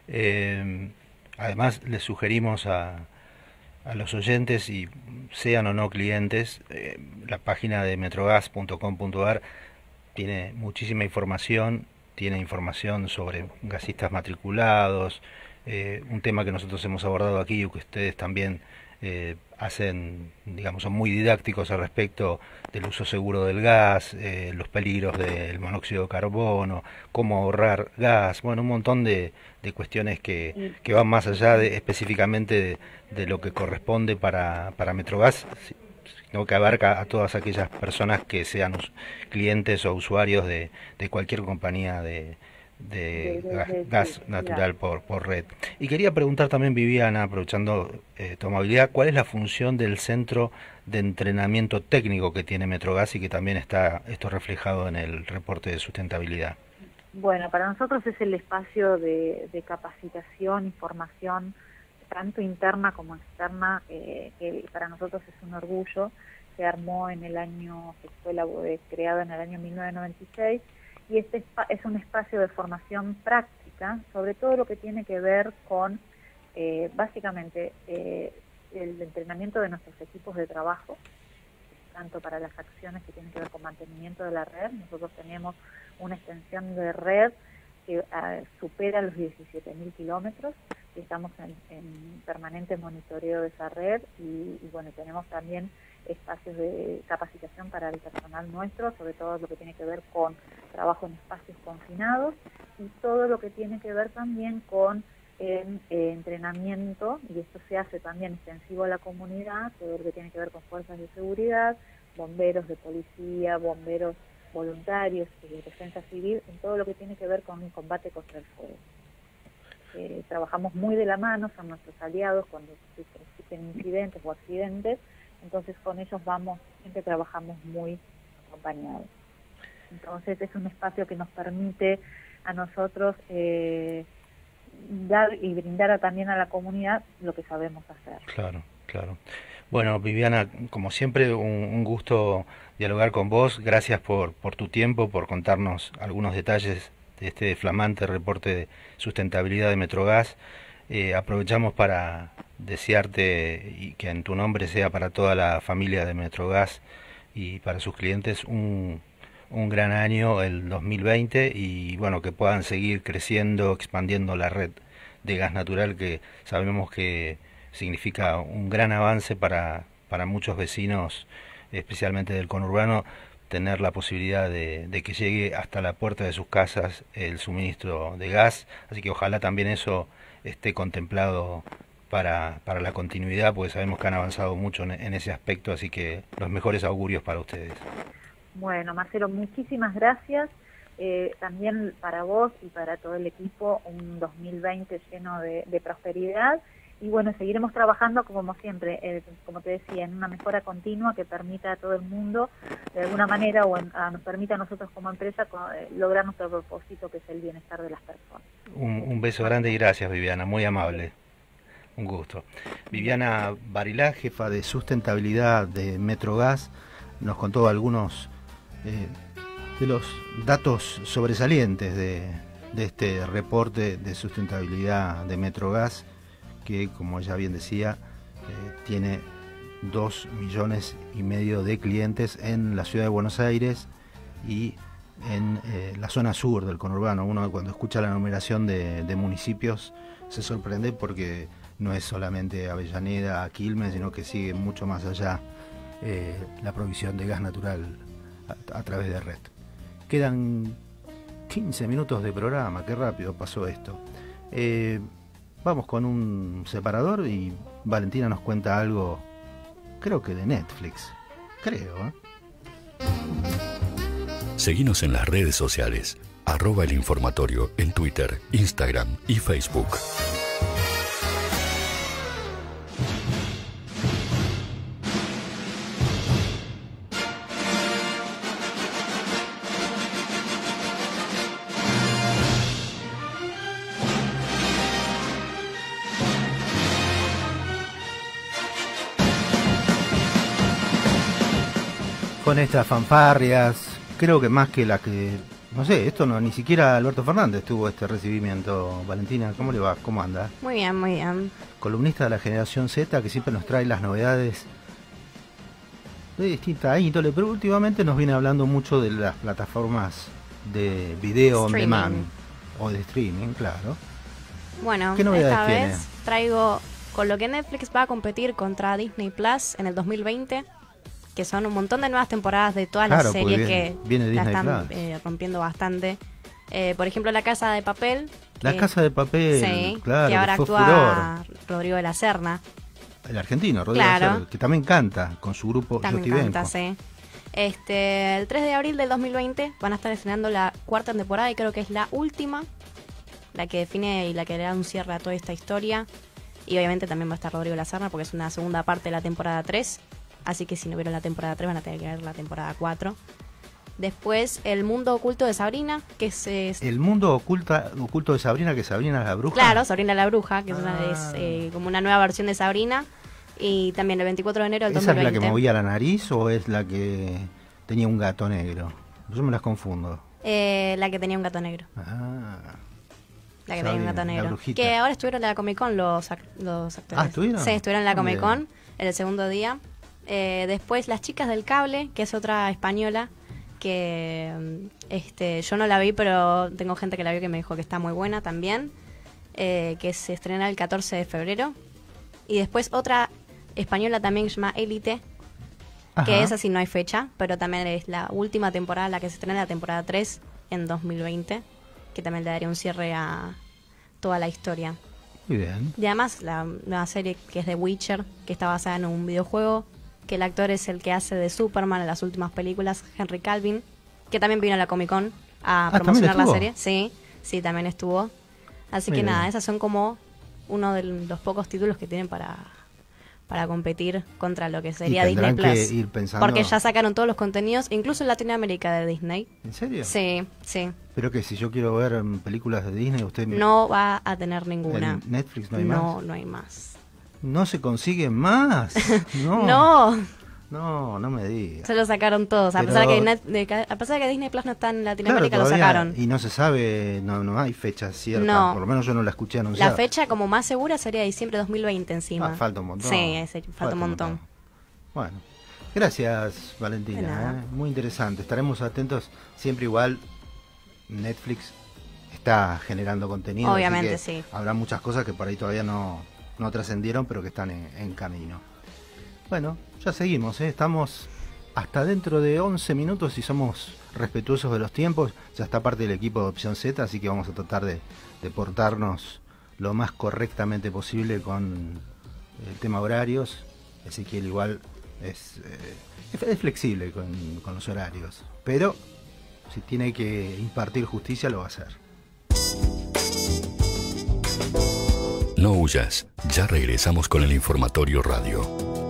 Eh, además, les sugerimos a, a los oyentes, y sean o no clientes, eh, la página de metrogas punto com punto a r tiene muchísima información, tiene información sobre gasistas matriculados, Eh, un tema que nosotros hemos abordado aquí y que ustedes también eh, hacen, digamos, son muy didácticos al respecto del uso seguro del gas, eh, los peligros del monóxido de carbono, cómo ahorrar gas, bueno, un montón de, de cuestiones que, que van más allá de, específicamente de, de lo que corresponde para, para Metrogas, sino que abarca a todas aquellas personas que sean clientes o usuarios de, de cualquier compañía de de gas, gas natural por, por red. Y quería preguntar también, Viviana, aprovechando eh, tu amabilidad, ¿cuál es la función del centro de entrenamiento técnico que tiene Metrogas y que también está esto reflejado en el reporte de sustentabilidad? Bueno, para nosotros es el espacio de, de capacitación y formación, tanto interna como externa, eh, que para nosotros es un orgullo. Se armó en el año, que fue la, eh, creado en el año mil novecientos noventa y seis, y este es un espacio de formación práctica sobre todo lo que tiene que ver con, eh, básicamente, eh, el entrenamiento de nuestros equipos de trabajo, tanto para las acciones que tienen que ver con mantenimiento de la red. Nosotros tenemos una extensión de red que uh, supera los diecisiete mil kilómetros, y estamos en, en permanente monitoreo de esa red, y, y bueno, tenemos también espacios de capacitación para el personal nuestro, sobre todo lo que tiene que ver con trabajo en espacios confinados, y todo lo que tiene que ver también con eh, eh, entrenamiento, y esto se hace también extensivo a la comunidad, todo lo que tiene que ver con fuerzas de seguridad, bomberos de policía, bomberos voluntarios, eh, defensa civil, en todo lo que tiene que ver con un combate contra el fuego. Eh, trabajamos muy de la mano, son nuestros aliados cuando existen incidentes o accidentes, entonces con ellos vamos, siempre trabajamos muy acompañados. Entonces es un espacio que nos permite a nosotros eh, dar y brindar a, también a la comunidad lo que sabemos hacer. Claro, claro. Bueno, Viviana, como siempre, un, un gusto dialogar con vos. Gracias por, por tu tiempo, por contarnos algunos detalles de este flamante reporte de sustentabilidad de Metrogas. Eh, aprovechamos para desearte, y que en tu nombre sea para toda la familia de Metrogas y para sus clientes, un, un gran año el dos mil veinte, y bueno, que puedan seguir creciendo, expandiendo la red de gas natural, que sabemos que significa un gran avance para, para muchos vecinos, especialmente del conurbano, tener la posibilidad de, de que llegue hasta la puerta de sus casas el suministro de gas, así que ojalá también eso esté contemplado para, para la continuidad, porque sabemos que han avanzado mucho en, en ese aspecto, así que los mejores augurios para ustedes. Bueno, Marcelo, muchísimas gracias. Eh, también para vos y para todo el equipo, un dos mil veinte lleno de, de prosperidad. Y bueno, seguiremos trabajando como siempre, eh, como te decía, en una mejora continua que permita a todo el mundo, de alguna manera, o en, a, nos permita a nosotros como empresa eh, lograr nuestro propósito, que es el bienestar de las personas. Un, un beso grande y gracias, Viviana, muy amable. Un gusto. Viviana Barilá, jefa de sustentabilidad de Metrogas, nos contó algunos eh, de los datos sobresalientes de, de este reporte de sustentabilidad de Metrogas, que, como ella bien decía, eh, tiene dos millones y medio de clientes en la ciudad de Buenos Aires y en eh, la zona sur del conurbano. Uno, cuando escucha la numeración de, de municipios, se sorprende, porque no es solamente Avellaneda, Quilmes, sino que sigue mucho más allá eh, la provisión de gas natural a, a través de red. Quedan quince minutos de programa, qué rápido pasó esto. Eh, Vamos con un separador y Valentina nos cuenta algo, creo que de Netflix. Creo, ¿eh? Seguinos en las redes sociales, arroba el informatorio en Twitter, Instagram y Facebook. Con estas fanfarrias, creo que más que la que, no sé, esto no, ni siquiera Alberto Fernández tuvo este recibimiento. Valentina, ¿cómo le va? ¿Cómo anda? Muy bien, muy bien. Columnista de la Generación Z, que siempre nos trae las novedades de distinta índole, pero últimamente nos viene hablando mucho de las plataformas de video on demand o de streaming, claro. Bueno, ¿qué novedades esta tiene? vez traigo con lo que Netflix va a competir contra Disney Plus en el dos mil veinte, que son un montón de nuevas temporadas de todas Claro, las porque series viene- que viene la Disney están Plus. eh, rompiendo bastante. Eh, por ejemplo, La Casa de Papel. La que- Casa de Papel, sí, claro, que ahora que fue actúa Rodrigo de la Serna. el argentino, Rodrigo Claro. Lazaro, que también canta con su grupo También Yoti canta, Benco. sí. Este, el tres de abril del dos mil veinte van a estar estrenando la cuarta temporada y creo que es la última, la que define y la que le da un cierre a toda esta historia. Y obviamente también va a estar Rodrigo de la Serna porque es una segunda parte de la temporada tres. Así que si no vieron la temporada tres van a tener que ver la temporada cuatro. Después, El Mundo Oculto de Sabrina, que es... es- El mundo oculta, oculto de Sabrina, que Sabrina la bruja. claro, Sabrina la Bruja, que es, una, Ah. es eh, como una nueva versión de Sabrina. Y también el veinticuatro de enero del ¿Esa es dos mil la veinte. que movía la nariz o es la que tenía un gato negro? Yo me las confundo. Eh, la que tenía un gato negro. Ah, La que Sabrina, tenía un gato la negro. brujita. Que ahora estuvieron en la Comic Con los, ac- los actores. Ah, ¿estuvieron? Sí, estuvieron en la Muy Comic Con bien. en el segundo día. Eh, después Las Chicas del Cable, que es otra española que mm, este yo no la vi, pero tengo gente que la vio que me dijo que está muy buena también. Eh, que se estrena el catorce de febrero. Y después otra española también que se llama Élite, que ajá. esa sí no hay fecha, pero también es la última temporada, la que se estrena la temporada tres en dos mil veinte, que también le daría un cierre a toda la historia. Muy bien. Y además la nueva serie que es The Witcher, que está basada en un videojuego, que el actor es el que hace de Superman en las últimas películas, Henry Calvin, que también vino a la Comic Con a Ah, ¿también promocionar la estuvo? serie. Sí, sí, también estuvo. Así Muy que bien. nada, esas son como uno de los pocos títulos que tienen para para competir contra lo que sería Y Disney tendrán Plus. que ir pensando- Porque ya sacaron todos los contenidos, incluso en Latinoamérica de Disney. ¿En serio? Sí, sí. Pero que si yo quiero ver mm, películas de Disney, usted me- No va a tener ninguna. en Netflix no hay no, más. no hay más. No se consiguen más. No. No, No, no me diga. se lo sacaron todos. A, Pero- pesar de que Net- de que- a pesar de que Disney Plus no está en Latinoamérica, Claro, lo todavía- sacaron. Y no se sabe, no, no hay fecha cierta. No. Por lo menos yo no la escuché anunciada. La fecha como más segura sería diciembre de dos mil veinte encima. Ah, falta un montón. Sí, ese- falta un montón. Bueno, gracias Valentina, De nada. ¿eh? Muy interesante. Estaremos atentos. Siempre igual Netflix está generando contenido. así Obviamente, que sí. Habrá muchas cosas que por ahí todavía no, no trascendieron, pero que están en, en camino. Bueno, ya seguimos, ¿eh? Estamos hasta dentro de once minutos y somos respetuosos de los tiempos. Ya está parte del equipo de Opción Z, así que vamos a tratar de, de portarnos lo más correctamente posible con el tema horarios. Ezequiel igual es, eh, es- es flexible con, con los horarios, pero si tiene que impartir justicia lo va a hacer. No huyas, ya regresamos con el Informatorio Radio.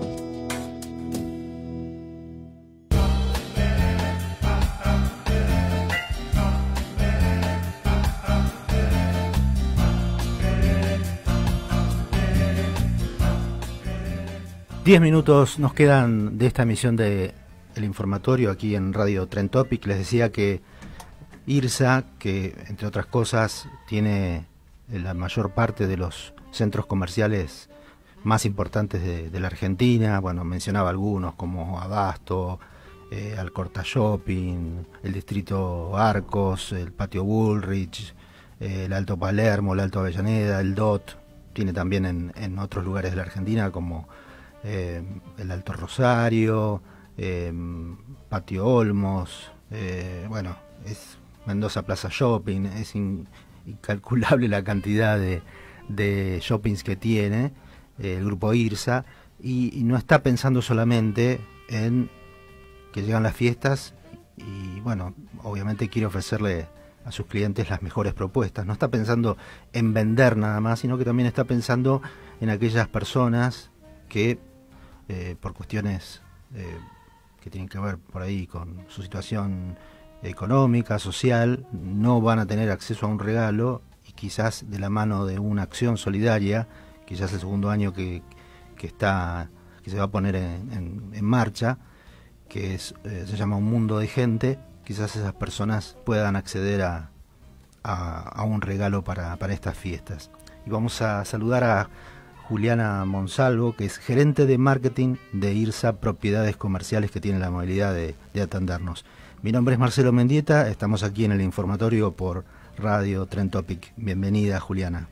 Diez minutos nos quedan de esta emisión de El Informatorio aquí en Radio Tren Topic. Les decía que IRSA, que entre otras cosas tiene la mayor parte de los centros comerciales más importantes de, de la Argentina, bueno, mencionaba algunos como Abasto, eh, Alcorta Shopping, el Distrito Arcos, el Patio Bullrich, eh, el Alto Palermo, el Alto Avellaneda, el D O T, tiene también en, en otros lugares de la Argentina como eh, el Alto Rosario, eh, Patio Olmos, eh, bueno, es Mendoza Plaza Shopping, es in, incalculable la cantidad de, de shoppings que tiene eh, el grupo IRSA y, y no está pensando solamente en que llegan las fiestas y bueno, obviamente quiere ofrecerle a sus clientes las mejores propuestas. No está pensando en vender nada más, sino que también está pensando en aquellas personas que eh, por cuestiones eh, que tienen que ver por ahí con su situación económica, social, no van a tener acceso a un regalo y quizás de la mano de una acción solidaria, que ya es el segundo año que, que está que se va a poner en, en, en marcha, que es, eh, se llama Un Mundo de Gente, quizás esas personas puedan acceder a, a, a un regalo para, para estas fiestas. Y vamos a saludar a Juliana Monsalvo, que es gerente de marketing de IRSA Propiedades Comerciales, que tiene la amabilidad de, de atendernos. Mi nombre es Marcelo Mendieta, estamos aquí en el informatorio por Radio Trend Topic. Bienvenida, Juliana.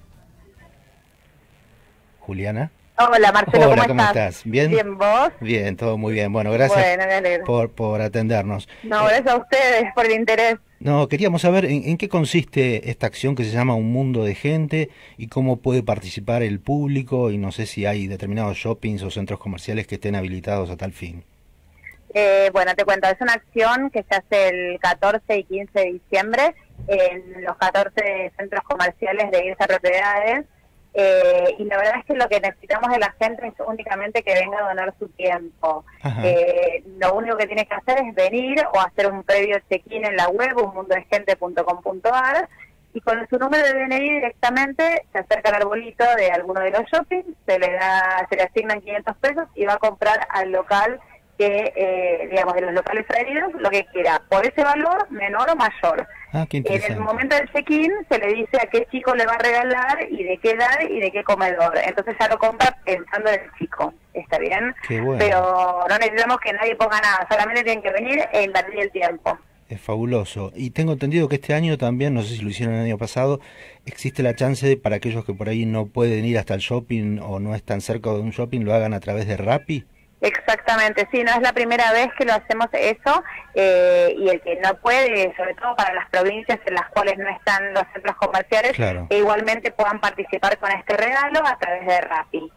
Juliana. Hola, Marcelo, Hola, ¿cómo, ¿cómo estás? estás? ¿Bien? Bien, ¿vos? Bien, todo muy bien. Bueno, gracias bueno, me alegro. por, por atendernos. No, gracias a ustedes por el interés. No, queríamos saber en, en qué consiste esta acción que se llama Un Mundo de Gente y cómo puede participar el público, y no sé si hay determinados shoppings o centros comerciales que estén habilitados a tal fin. Eh, bueno, te cuento, es una acción que se hace el catorce y quince de diciembre en los catorce centros comerciales de IRSA Propiedades. Eh, y la verdad es que lo que necesitamos de la gente es únicamente que venga a donar su tiempo. Eh, lo único que tiene que hacer es venir o hacer un previo check-in en la web un mundo de gente punto com punto a r y con su número de D N I directamente se acerca al arbolito de alguno de los shoppings, se le da, se le asignan quinientos pesos y va a comprar al local que, eh, digamos, de los locales adheridos, lo que quiera, por ese valor, menor o mayor. Ah, qué En el momento del check-in se le dice a qué chico le va a regalar y de qué edad y de qué comedor. Entonces ya lo compra pensando en el chico. ¿Está bien? Qué bueno. Pero no necesitamos que nadie ponga nada, solamente tienen que venir e invertir el tiempo. Es fabuloso. Y tengo entendido que este año también, no sé si lo hicieron el año pasado, existe la chance de, para aquellos que por ahí no pueden ir hasta el shopping o no están cerca de un shopping, lo hagan a través de Rappi. Exactamente, sí, no es la primera vez que lo hacemos eso, eh, y el que no puede, sobre todo para las provincias en las cuales no están los centros comerciales, claro, e igualmente puedan participar con este regalo a través de Rappi.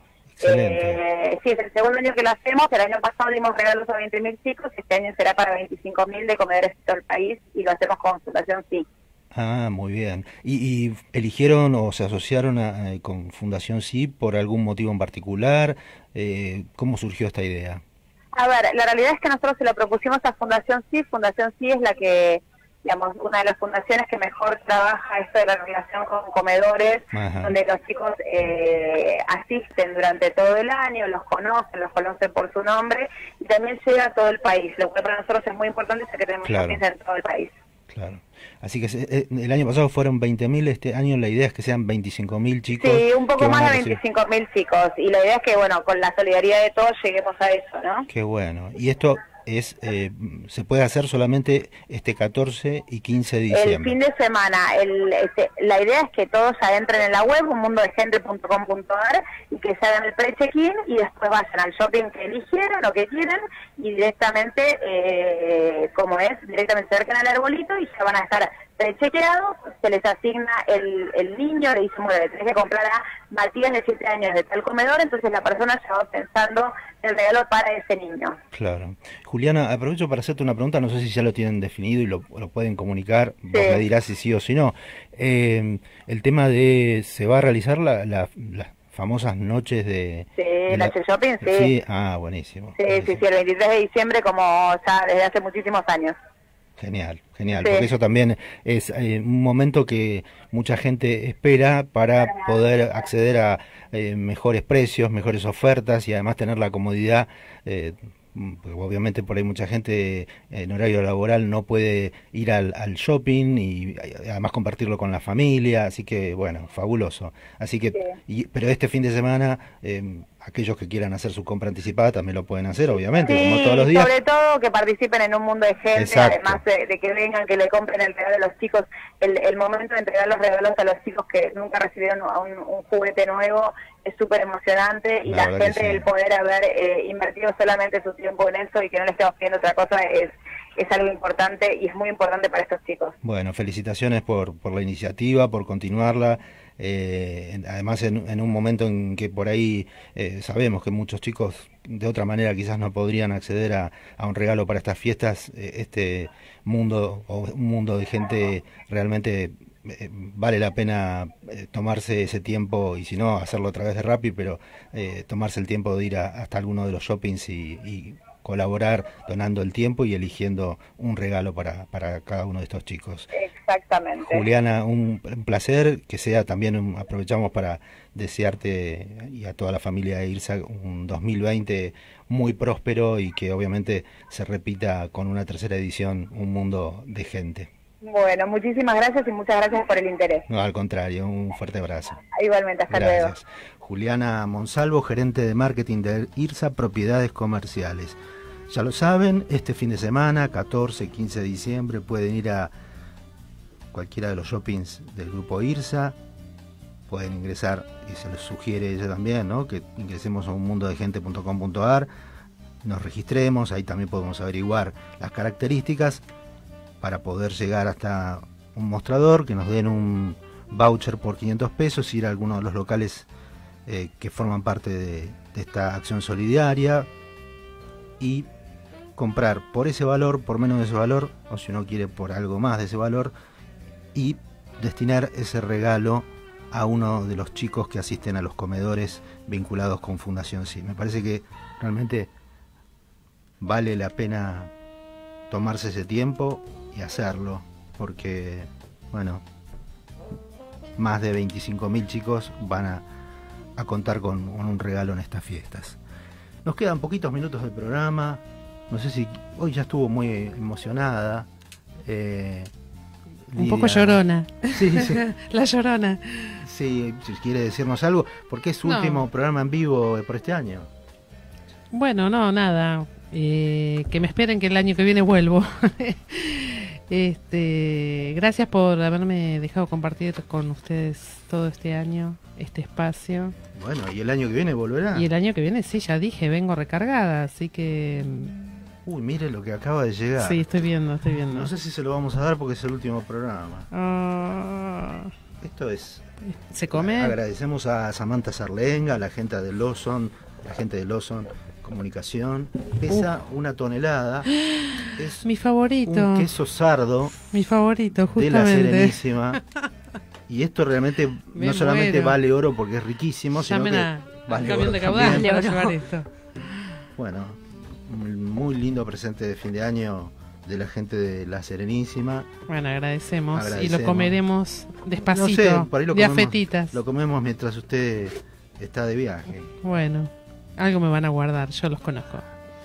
Eh, sí, es el segundo año que lo hacemos, el año pasado dimos regalos a veinte mil chicos, este año será para veinticinco mil de comedores de todo el país y lo hacemos con Fundación Sí. Ah, muy bien. ¿Y, y eligieron o se asociaron a, eh, con Fundación Sí por algún motivo en particular? Eh, ¿Cómo surgió esta idea? A ver, la realidad es que nosotros se lo propusimos a Fundación Sí. Fundación Sí es la que, digamos, una de las fundaciones que mejor trabaja esto de la relación con comedores, Ajá. donde los chicos eh, asisten durante todo el año, los conocen, los conocen por su nombre, y también llega a todo el país, lo cual para nosotros es muy importante, ya que tenemos claro. shoppings en todo el país. Claro. Así que eh, el año pasado fueron veinte mil, este año la idea es que sean veinticinco mil chicos. Sí, un poco más de veinticinco mil chicos, y la idea es que, bueno, con la solidaridad de todos lleguemos a eso, ¿no? Qué bueno. Y esto es eh, se puede hacer solamente este catorce y quince de diciembre. El fin de semana. El, este, la idea es que todos adentren en la web, un mundo de gente punto com punto a r, y que se hagan el pre-check-in y después vayan al shopping que eligieron o que quieren y directamente, eh, como es, directamente se acercan al arbolito y ya van a estar pre-chequeados, se les asigna el, el niño, le dicen, bueno, le tenés que comprar a Matías de siete años de tal comedor, entonces la persona ya va pensando el regalo para ese niño. Claro. Juliana, aprovecho para hacerte una pregunta, no sé si ya lo tienen definido y lo, lo pueden comunicar, sí. Vos me dirás si sí o si no. Eh, el tema de, ¿se va a realizar la, la, las famosas noches de... Sí, de noche la... shopping, sí. sí. Ah, buenísimo. Sí, buenísimo. sí, sí, el veintitrés de diciembre como ya desde hace muchísimos años. Genial, genial, sí. Porque eso también es eh, un momento que mucha gente espera para poder acceder a eh, mejores precios, mejores ofertas y además tener la comodidad, eh, porque obviamente por ahí mucha gente en horario laboral no puede ir al, al shopping y además compartirlo con la familia, así que bueno, fabuloso. Así que, sí. y, pero este fin de semana... Eh, aquellos que quieran hacer su compra anticipada también lo pueden hacer, obviamente, sí, como todos los días. Sobre todo que participen en un mundo de gente, Exacto. además de, de que vengan, que le compren el regalo a los chicos. El, el momento de entregar los regalos a los chicos que nunca recibieron un, un juguete nuevo es súper emocionante y la, la gente, sí. el poder haber eh, invertido solamente su tiempo en eso y que no le estemos pidiendo otra cosa es... es algo importante y es muy importante para estos chicos. Bueno, felicitaciones por, por la iniciativa, por continuarla, eh, en, además en, en un momento en que por ahí eh, sabemos que muchos chicos de otra manera quizás no podrían acceder a, a un regalo para estas fiestas, eh, este mundo o un mundo de gente realmente eh, vale la pena eh, tomarse ese tiempo, y si no hacerlo a través de Rappi, pero eh, tomarse el tiempo de ir a, hasta alguno de los shoppings y, y colaborar donando el tiempo y eligiendo un regalo para, para cada uno de estos chicos. Exactamente. Juliana, un, un placer, que sea también, un, aprovechamos para desearte y a toda la familia de IRSA un dos mil veinte muy próspero y que obviamente se repita con una tercera edición, Un Mundo de Gente. Bueno, muchísimas gracias y muchas gracias por el interés. No, al contrario, un fuerte abrazo. Igualmente, hasta Gracias. luego. Juliana Monsalvo, gerente de marketing de IRSA Propiedades Comerciales. Ya lo saben, este fin de semana, catorce, quince de diciembre, pueden ir a cualquiera de los shoppings del grupo IRSA, pueden ingresar, y se les sugiere ella también, ¿no?, que ingresemos a un mundo de gente punto com punto a r, nos registremos, ahí también podemos averiguar las características para poder llegar hasta un mostrador, que nos den un voucher por quinientos pesos, ir a alguno de los locales eh, que forman parte de, de esta acción solidaria y comprar por ese valor, por menos de ese valor, o si uno quiere por algo más de ese valor, y destinar ese regalo a uno de los chicos que asisten a los comedores vinculados con Fundación Sí. Me parece que realmente vale la pena tomarse ese tiempo y hacerlo, porque, bueno, más de veinticinco mil chicos van a, a contar con, con un regalo en estas fiestas. Nos quedan poquitos minutos del programa. No sé si hoy ya estuvo muy emocionada. Eh, Un Lidia. poco llorona. Sí, sí. La llorona. Sí, si quiere decirnos algo, porque es su No. último programa en vivo por este año. Bueno, no, nada. Eh, que me esperen que el año que viene vuelvo. este, gracias por haberme dejado compartir con ustedes todo este año, este espacio. Bueno, y el año que viene volverá. Y el año que viene, sí, ya dije, vengo recargada, así que... Uy, mire lo que acaba de llegar. Sí, estoy viendo, estoy viendo. No sé si se lo vamos a dar porque es el último programa. Ah, Esto es... ¿se come? Agradecemos a Samantha Sarlenga, a la gente de Lawson, la gente de Lawson Comunicación. Pesa una tonelada. Es Mi favorito. un queso sardo Mi favorito, de la justamente. Serenísima. Y esto realmente Me no solamente muero. vale oro porque es riquísimo, sino Llamen que a vale camión oro de caudal también. para Vale oro. llevar esto. Bueno, un muy lindo presente de fin de año de la gente de la Serenísima. Bueno, agradecemos, y Agradecemos. lo comeremos despacito, No sé, por ahí lo de comemos, afetitas. lo comemos mientras usted está de viaje. Bueno, algo me van a guardar, yo los conozco.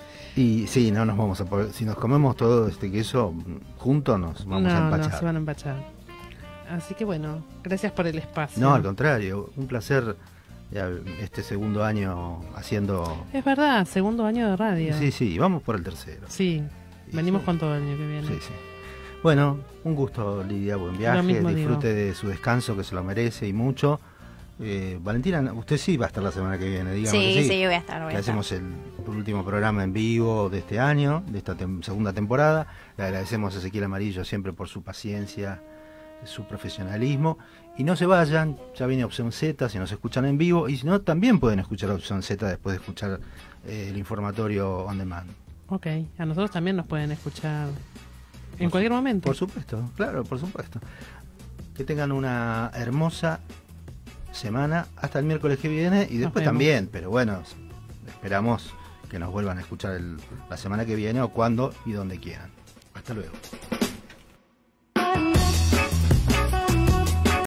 Y sí, no nos vamos a poder, si nos comemos todo este queso juntos nos vamos no, a empachar. no, se van a empachar. Así que bueno, gracias por el espacio. No, al contrario, un placer ya, este segundo año haciendo... Es verdad, segundo año de radio. Sí, sí, vamos por el tercero. Sí, venimos con todo el año que viene. Sí, sí. Bueno, un gusto, Lidia, buen Lo viaje, mismo disfrute de su descanso que se lo merece y mucho. Eh, Valentina, usted sí va a estar la semana que viene, digamos Sí, que sí. sí, voy a estar, voy a Le estar. hacemos el último programa en vivo de este año, de esta tem- segunda temporada. Le agradecemos a Ezequiel Amarillo siempre por su paciencia, su profesionalismo. Y no se vayan, ya viene Opción Z, si nos escuchan en vivo. Y si no, también pueden escuchar Opción Z después de escuchar eh, el informatorio on demand. Ok, a nosotros también nos pueden escuchar en cualquier momento. Por supuesto, claro, por supuesto. Que tengan una hermosa semana hasta el miércoles que viene y después vemos. también, pero bueno, esperamos que nos vuelvan a escuchar el- la semana que viene o cuando y donde quieran. Hasta luego.